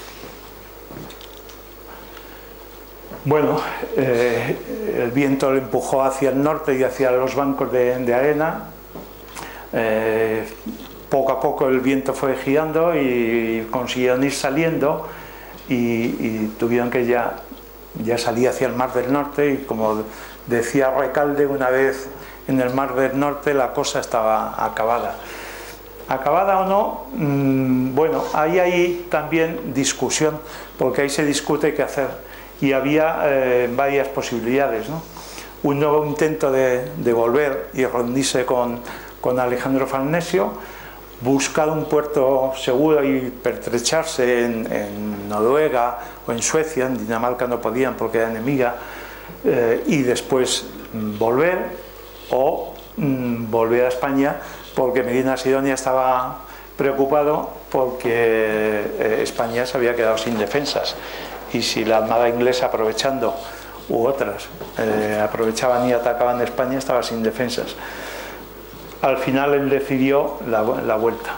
Bueno, eh, el viento le empujó hacia el norte y hacia los bancos de, de arena. Eh, poco a poco el viento fue girando y consiguieron ir saliendo, y, y tuvieron que ya... ya salía hacia el Mar del Norte, y como decía Recalde una vez, en el Mar del Norte la cosa estaba acabada. ¿Acabada o no? Mm, bueno, ahí hay también discusión, porque ahí se discute qué hacer. y había eh, varias posibilidades, ¿no? Un nuevo intento de, de volver y reunirse con, con Alejandro Farnesio, buscar un puerto seguro y pertrecharse en, en Noruega o en Suecia. En Dinamarca no podían porque era enemiga, eh, y después volver, o mm, volver a España, porque Medina Sidonia estaba preocupado porque eh, España se había quedado sin defensas, y si la armada inglesa, aprovechando, u otras eh, aprovechaban y atacaban España, estaba sin defensas. Al final él decidió la, la vuelta.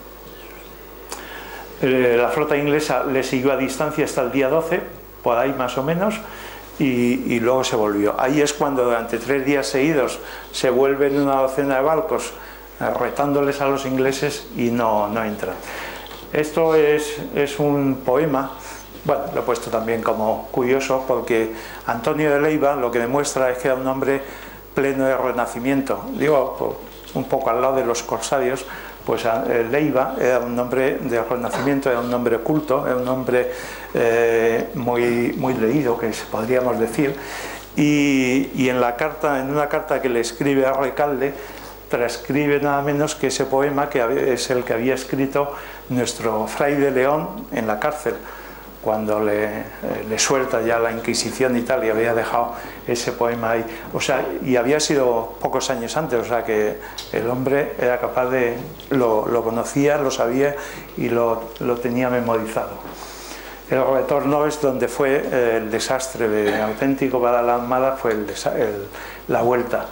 Eh, la flota inglesa le siguió a distancia hasta el día doce, por ahí más o menos, y, y luego se volvió. Ahí es cuando durante tres días seguidos se vuelven una docena de barcos eh, retándoles a los ingleses y no, no entran. Esto es, es un poema. Bueno, lo he puesto también como curioso porque Antonio de Leiva lo que demuestra es que era un hombre pleno de renacimiento. Digo, un poco al lado de los corsarios, pues Leiva era un hombre de renacimiento, era un hombre culto, era un hombre eh, muy, muy leído, que podríamos decir, y, y en, la carta, en una carta que le escribe a Recalde, transcribe nada menos que ese poema que es el que había escrito nuestro Fray de León en la cárcel, cuando le, eh, le suelta ya la Inquisición y tal, y había dejado ese poema ahí. O sea, y había sido pocos años antes, o sea que el hombre era capaz de... lo, lo conocía, lo sabía y lo, lo tenía memorizado. El retorno es donde fue eh, el desastre de auténtico para la Armada, fue el, el, la vuelta.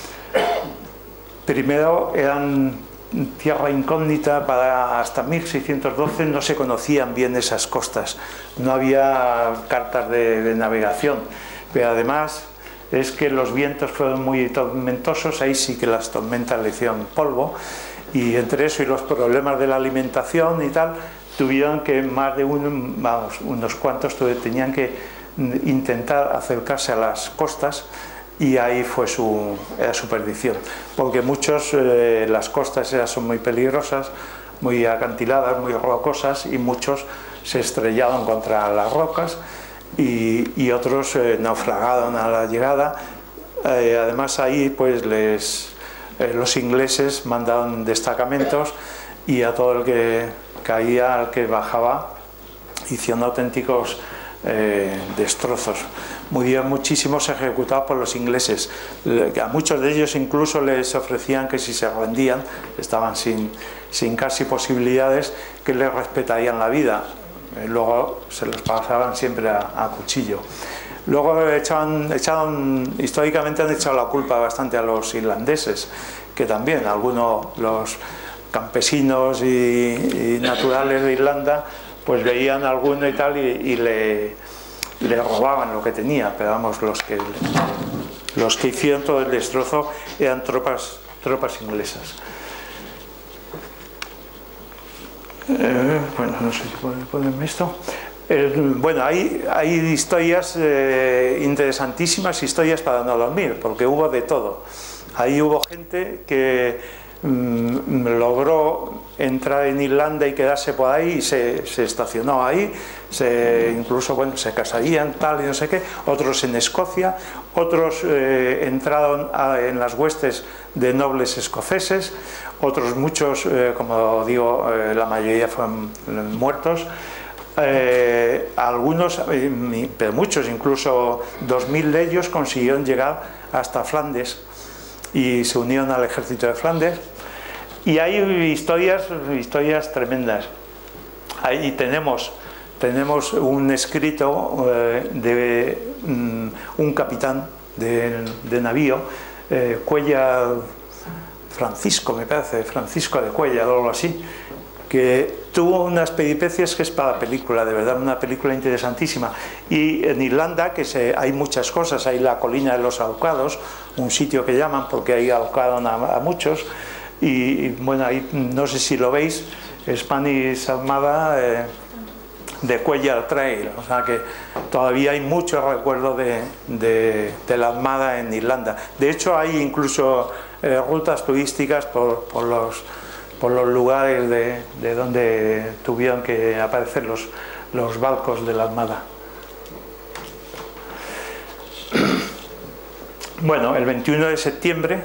Primero eran tierra incógnita, para hasta mil seiscientos doce no se conocían bien esas costas, no había cartas de, de navegación, pero además es que los vientos fueron muy tormentosos, ahí sí que las tormentas le hicieron polvo, y entre eso y los problemas de la alimentación y tal, tuvieron que más de uno, vamos, unos cuantos tenían que intentar acercarse a las costas, y ahí fue su, era su perdición, porque muchos, eh, las costas eran, son muy peligrosas, muy acantiladas, muy rocosas, y muchos se estrellaron contra las rocas y, y otros eh, naufragaron a la llegada. Eh, además ahí pues les, eh, los ingleses mandaron destacamentos, y a todo el que caía, al que bajaba, hicieron auténticos eh, destrozos. Murieron muchísimos ejecutados por los ingleses. A muchos de ellos incluso les ofrecían que si se rendían, estaban sin, sin casi posibilidades, que les respetarían la vida. Luego se los pasaban siempre a, a cuchillo. Luego echaban, echaban, históricamente han echado la culpa bastante a los irlandeses, que también algunos, los campesinos y, y naturales de Irlanda, pues veían a alguno y tal, y, y le... le robaban lo que tenía, pero vamos, los que, los que hicieron todo el destrozo eran tropas, tropas inglesas. Eh, bueno, no sé si pueden ponerme esto. Eh, bueno, hay, hay historias eh, interesantísimas, historias para no dormir, porque hubo de todo. Ahí hubo gente que mmm, logró entrar en Irlanda y quedarse por ahí, y se, se estacionó ahí, se, incluso bueno, se casarían tal y no sé qué. Otros en Escocia, otros eh, entraron a, en las huestes de nobles escoceses, otros muchos, eh, como digo, eh, la mayoría fueron muertos. Eh, algunos, eh, pero muchos, incluso dos mil de ellos consiguieron llegar hasta Flandes y se unieron al ejército de Flandes. Y hay historias, historias tremendas. Ahí tenemos, tenemos un escrito eh, de um, un capitán de, de navío, eh, Cuellar Francisco, me parece, Francisco de Cuellar o algo así, que tuvo unas peripecias que es para película, de verdad, una película interesantísima. Y en Irlanda, que se, hay muchas cosas, hay la colina de los ahorcados, un sitio que llaman porque ahí ahorcaron a, a muchos. Y bueno, ahí no sé si lo veis, Spanish Armada eh, de Cuellar Trail, o sea que todavía hay mucho recuerdo de, de, de la Armada en Irlanda. De hecho hay incluso eh, rutas turísticas por, por, los, por los lugares de, de donde tuvieron que aparecer los, los barcos de la Armada. Bueno, el veintiuno de septiembre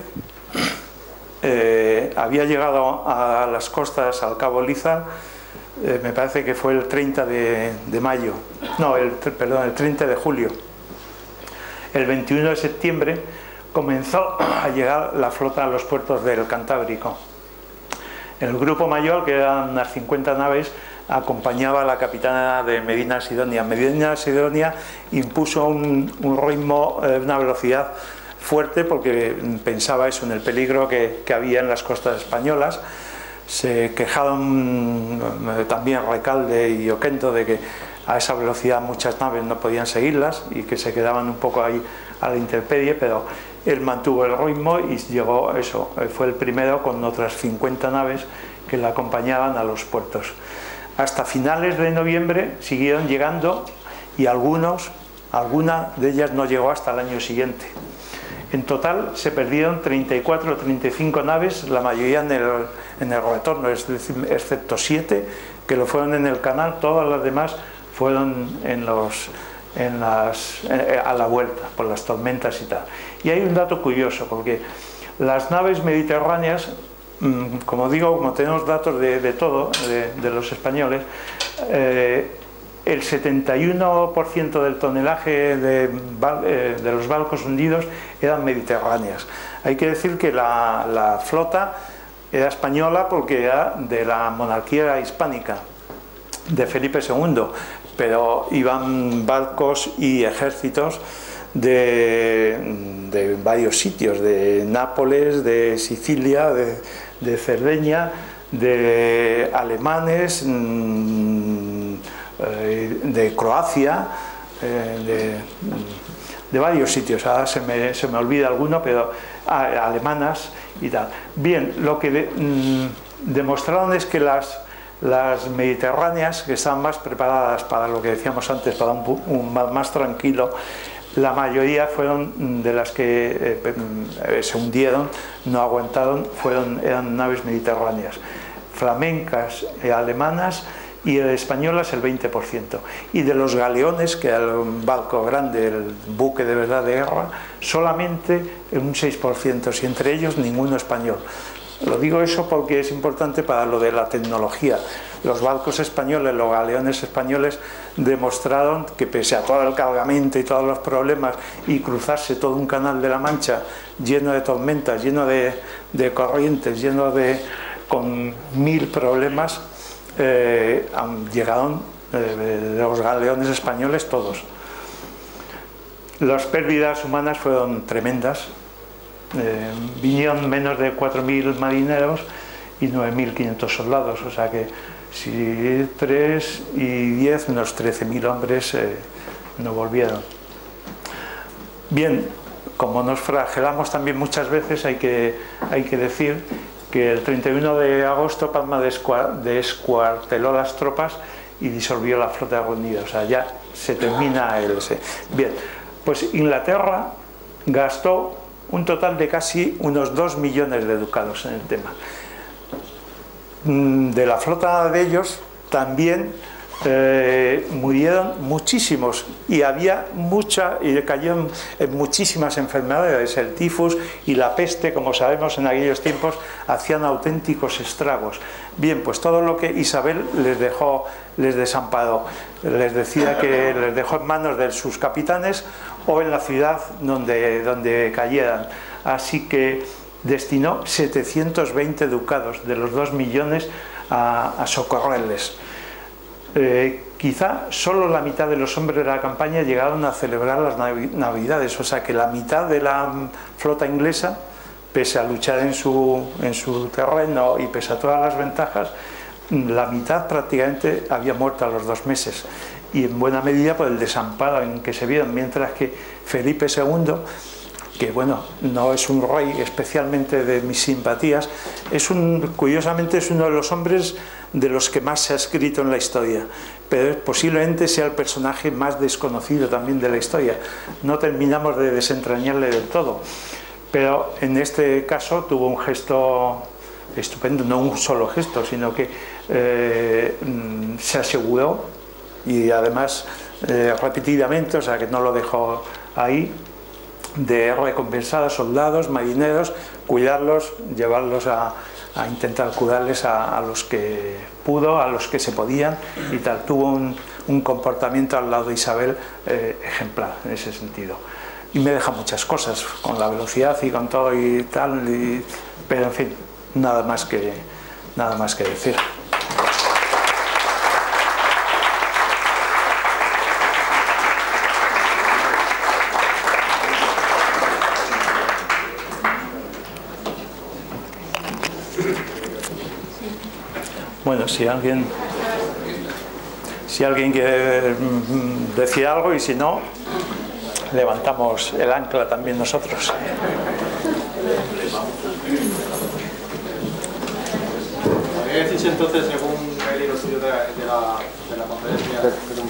eh, había llegado a las costas, al Cabo Lizard, eh, me parece que fue el treinta de, de mayo, no, el, perdón, el treinta de julio. El veintiuno de septiembre comenzó a llegar la flota a los puertos del Cantábrico. El grupo mayor, que eran unas cincuenta naves, acompañaba a la capitana de Medina Sidonia. Medina Sidonia impuso un, un ritmo, eh, una velocidad fuerte, porque pensaba eso, en el peligro que, que había en las costas españolas. Se quejaron eh, también Recalde y Oquendo de que a esa velocidad muchas naves no podían seguirlas y que se quedaban un poco ahí a la intemperie, pero él mantuvo el ritmo y llegó, eso, fue el primero con otras cincuenta naves que le acompañaban a los puertos. Hasta finales de noviembre siguieron llegando y algunos, alguna de ellas no llegó hasta el año siguiente. En total se perdieron treinta y cuatro o treinta y cinco naves, la mayoría en el, en el retorno, es decir, excepto siete que lo fueron en el canal, todas las demás fueron en los, en las, a la vuelta, por las tormentas y tal. Y hay un dato curioso, porque las naves mediterráneas, como digo, como tenemos datos de, de todo, de, de los españoles, eh, el setenta y uno por ciento del tonelaje de, de los barcos hundidos eran mediterráneas. Hay que decir que la, la flota era española porque era de la monarquía hispánica, de Felipe segundo, pero iban barcos y ejércitos de, de varios sitios, de Nápoles, de Sicilia, de, de Cerdeña, de alemanes, de Croacia, de, de varios sitios. Ahora se me, se me olvida alguno, pero ah, alemanas y tal. Bien, lo que de, mmm, demostraron es que las Las mediterráneas, que estaban más preparadas para lo que decíamos antes, para un, un mar más tranquilo, la mayoría fueron de las que eh, eh, se hundieron, no aguantaron, fueron, eran naves mediterráneas, flamencas, eh, alemanas y españolas el veinte por ciento. Y de los galeones, que era un barco grande, el buque de verdad de guerra, solamente un seis por ciento, y entre ellos ninguno español. Lo digo eso porque es importante para lo de la tecnología. Los barcos españoles, los galeones españoles demostraron que pese a todo el cargamento y todos los problemas y cruzarse todo un canal de la Mancha lleno de tormentas, lleno de, de corrientes, lleno de con mil problemas, eh, llegaron eh, los galeones españoles todos. Las pérdidas humanas fueron tremendas. Eh, vinieron menos de cuatro mil marineros y nueve mil quinientos soldados, o sea que si tres y diez, unos trece mil hombres eh, no volvieron. Bien, como nos flagelamos también muchas veces, hay que, hay que decir que el treinta y uno de agosto Palma descuarteló las tropas y disolvió la flota reunida, o sea, ya se termina el... Bien, pues Inglaterra gastó un total de casi unos dos millones de ducados en el tema. De la flota de ellos también eh, murieron muchísimos y había mucha, y cayeron en muchísimas enfermedades. El tifus y la peste, como sabemos en aquellos tiempos, hacían auténticos estragos. Bien, pues todo lo que Isabel les dejó, les desamparó, les decía que les dejó en manos de sus capitanes o en la ciudad donde, donde cayeran. Así que destinó setecientos veinte ducados de los dos millones a, a socorrerles. Eh, quizá solo la mitad de los hombres de la campaña llegaron a celebrar las navidades, o sea que la mitad de la flota inglesa, pese a luchar en su, en su terreno y pese a todas las ventajas, la mitad prácticamente había muerto a los dos meses, y en buena medida por el desamparo en que se vieron, mientras que Felipe segundo, que bueno, no es un rey especialmente de mis simpatías, es un, curiosamente es uno de los hombres de los que más se ha escrito en la historia, pero posiblemente sea el personaje más desconocido también de la historia. No terminamos de desentrañarle del todo, pero en este caso tuvo un gesto estupendo, no un solo gesto, sino que eh, se aseguró, y además eh, repetidamente, o sea que no lo dejó ahí, de recompensar a soldados, marineros, cuidarlos, llevarlos a, a intentar curarles a, a los que pudo, a los que se podían y tal. Tuvo un, un comportamiento al lado de Isabel eh, ejemplar en ese sentido. Y me deja muchas cosas, con la velocidad y con todo y tal, y, pero en fin, nada más que, nada más que decir. Bueno, si alguien, si alguien quiere decir algo, y si no, levantamos el ancla también nosotros. ¿Podría decirse entonces, según el libro suyo de la, de la, de la conferencia,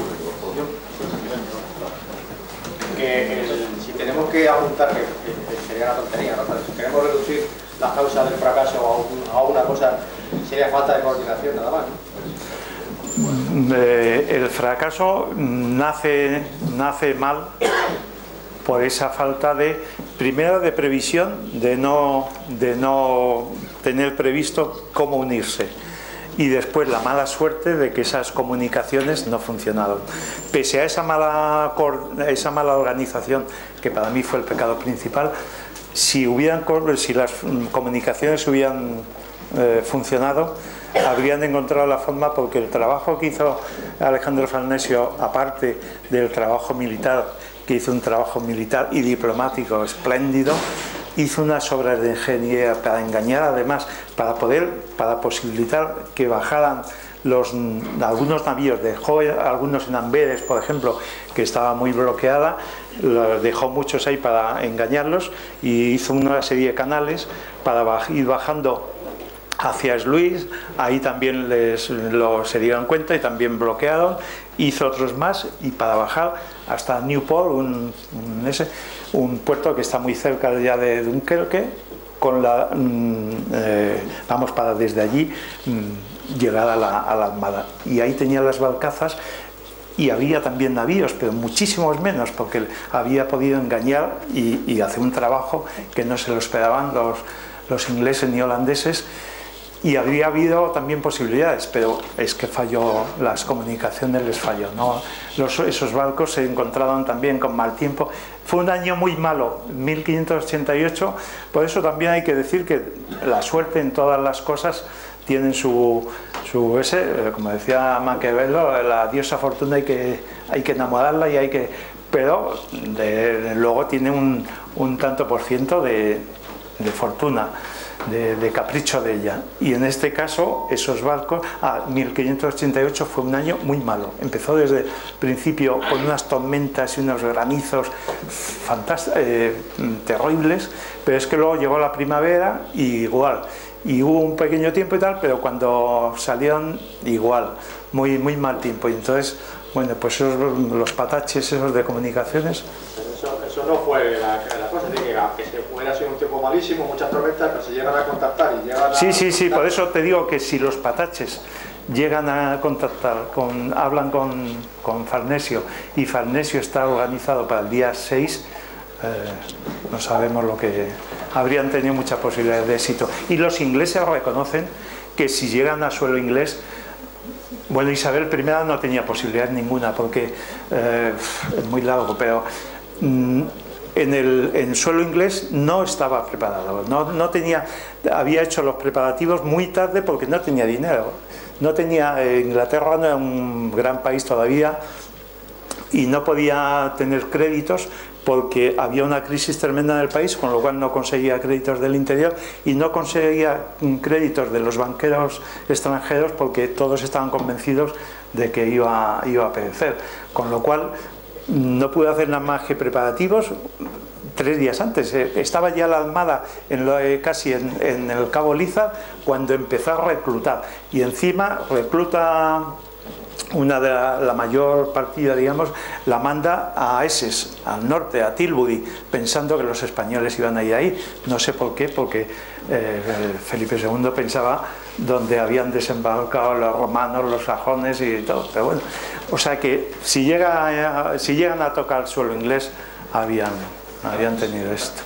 que el, si tenemos que apuntar, que, que sería una tontería, ¿no? Pero si queremos reducir la causa del fracaso a, un, a una cosa, sería falta de coordinación nada más, ¿no? Eh, el fracaso nace, nace mal por esa falta de, primero, de previsión, de no, de no tener previsto cómo unirse, y después la mala suerte de que esas comunicaciones no funcionaron. Pese a esa mala, esa mala organización, que para mí fue el pecado principal, si, hubieran, si las comunicaciones hubieran eh, funcionado, habrían encontrado la forma, porque el trabajo que hizo Alejandro Farnesio, aparte del trabajo militar, que hizo un trabajo militar y diplomático espléndido, hizo unas obras de ingeniería para engañar, además, para poder, para posibilitar que bajaran los, algunos navíos, dejó algunos en Amberes, por ejemplo, que estaba muy bloqueada, los dejó muchos ahí para engañarlos, y hizo una serie de canales para baj, ir bajando hacia Sluis, ahí también les, lo, se dieron cuenta y también bloquearon, hizo otros más, y para bajar hasta Newport, un, un, ese, un puerto que está muy cerca ya de Dunkerque, con la, mm, eh, vamos, para desde allí mm, llegar a la, a la Armada. Y ahí tenía las barcazas, y había también navíos, pero muchísimos menos, porque había podido engañar y, y hacer un trabajo que no se lo esperaban los, los ingleses ni holandeses. Y habría habido también posibilidades, pero es que falló, las comunicaciones les falló, ¿no? Los, esos barcos se encontraron también con mal tiempo. Fue un año muy malo, mil quinientos ochenta y ocho, por eso también hay que decir que la suerte en todas las cosas tienen su, su ese, como decía Maquiavelo, la diosa fortuna hay que, hay que enamorarla, y hay que, pero de, de, luego tiene un, un tanto por ciento de, de fortuna. De, de capricho de ella, y en este caso esos barcos, ah, mil quinientos ochenta y ocho fue un año muy malo, empezó desde el principio con unas tormentas y unos granizos fantásticos, eh, terribles, pero es que luego llegó la primavera y igual, y hubo un pequeño tiempo y tal, pero cuando salieron igual, muy, muy mal tiempo, y entonces, bueno, pues esos, los pataches esos de comunicaciones. Eso, eso no fue la, la cosa, de que, que se hubiera sido un tiempo malísimo, muchas tormentas, pero se llegan a contactar y llegan a... Sí, sí, sí, por eso te digo que si los pataches llegan a contactar, con, hablan con, con Farnesio, y Farnesio está organizado para el día seis, eh, no sabemos lo que... habrían tenido muchas posibilidades de éxito. Y los ingleses reconocen que si llegan a suelo inglés, bueno, Isabel primera no tenía posibilidad ninguna, porque eh, es muy largo, pero mm, en el en suelo inglés no estaba preparado, no, no tenía, había hecho los preparativos muy tarde porque no tenía dinero, no tenía, eh, Inglaterra no era un gran país todavía y no podía tener créditos porque había una crisis tremenda en el país, con lo cual no conseguía créditos del interior y no conseguía créditos de los banqueros extranjeros porque todos estaban convencidos de que iba, iba a perecer, con lo cual no pude hacer nada más que preparativos tres días antes. Estaba ya la Armada en lo, casi en, en el Cabo Lizard cuando empezó a reclutar, y encima recluta una de la, la mayor partida, digamos, la manda a Essex, al norte, a Tilbury, pensando que los españoles iban a ir ahí. No sé por qué, porque eh, Felipe segundo pensaba donde habían desembarcado los romanos, los sajones y todo, pero bueno, o sea que si, llega, si llegan a tocar el suelo inglés, habían, habían tenido esto.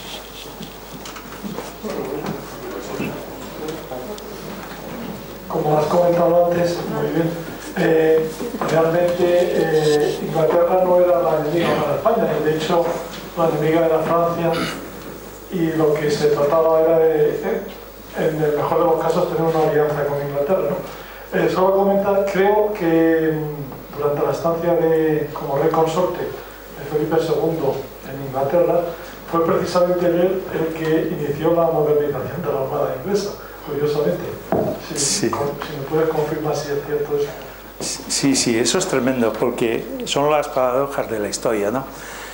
Como has comentado antes, muy bien, eh, realmente eh, Inglaterra no era la enemiga para España, y de hecho la enemiga era Francia, y lo que se trataba era de, eh, en el mejor de los casos, tener una alianza con Inglaterra, ¿no? Eh, solo comentar, creo que durante la estancia de, como rey consorte de Felipe segundo en Inglaterra, fue precisamente él el que inició la modernización de la Armada inglesa, curiosamente. Si, Sí. con, si me puedes confirmar si es cierto eso. Sí, sí, eso es tremendo, porque son las paradojas de la historia, ¿no?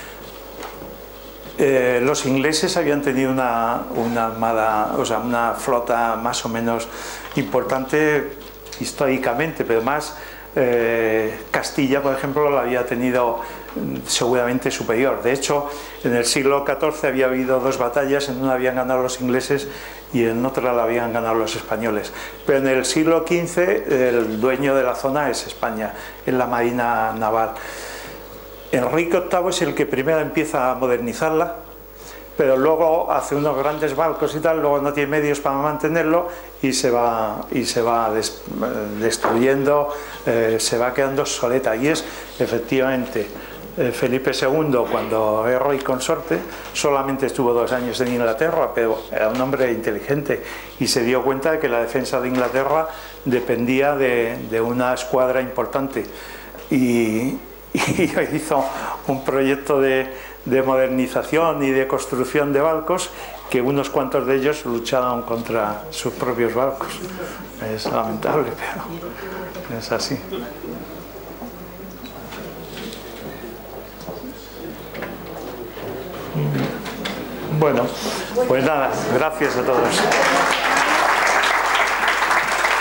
Eh, los ingleses habían tenido una, una armada, o sea, una flota más o menos importante históricamente, pero más eh, Castilla, por ejemplo, la había tenido seguramente superior. De hecho, en el siglo catorce había habido dos batallas, en una habían ganado los ingleses y en otra la habían ganado los españoles. Pero en el siglo quince el dueño de la zona es España, es la Marina Naval. Enrique octavo es el que primero empieza a modernizarla, pero luego hace unos grandes barcos y tal, luego no tiene medios para mantenerlo y se va, y se va des, destruyendo, eh, se va quedando obsoleta. Y es efectivamente eh, Felipe segundo, cuando es rey consorte, solamente estuvo dos años en Inglaterra, pero era un hombre inteligente y se dio cuenta de que la defensa de Inglaterra dependía de, de una escuadra importante. Y, y hizo un proyecto de, de modernización y de construcción de barcos que unos cuantos de ellos lucharon contra sus propios barcos. Es lamentable, pero es así. Bueno, pues nada, gracias a todos.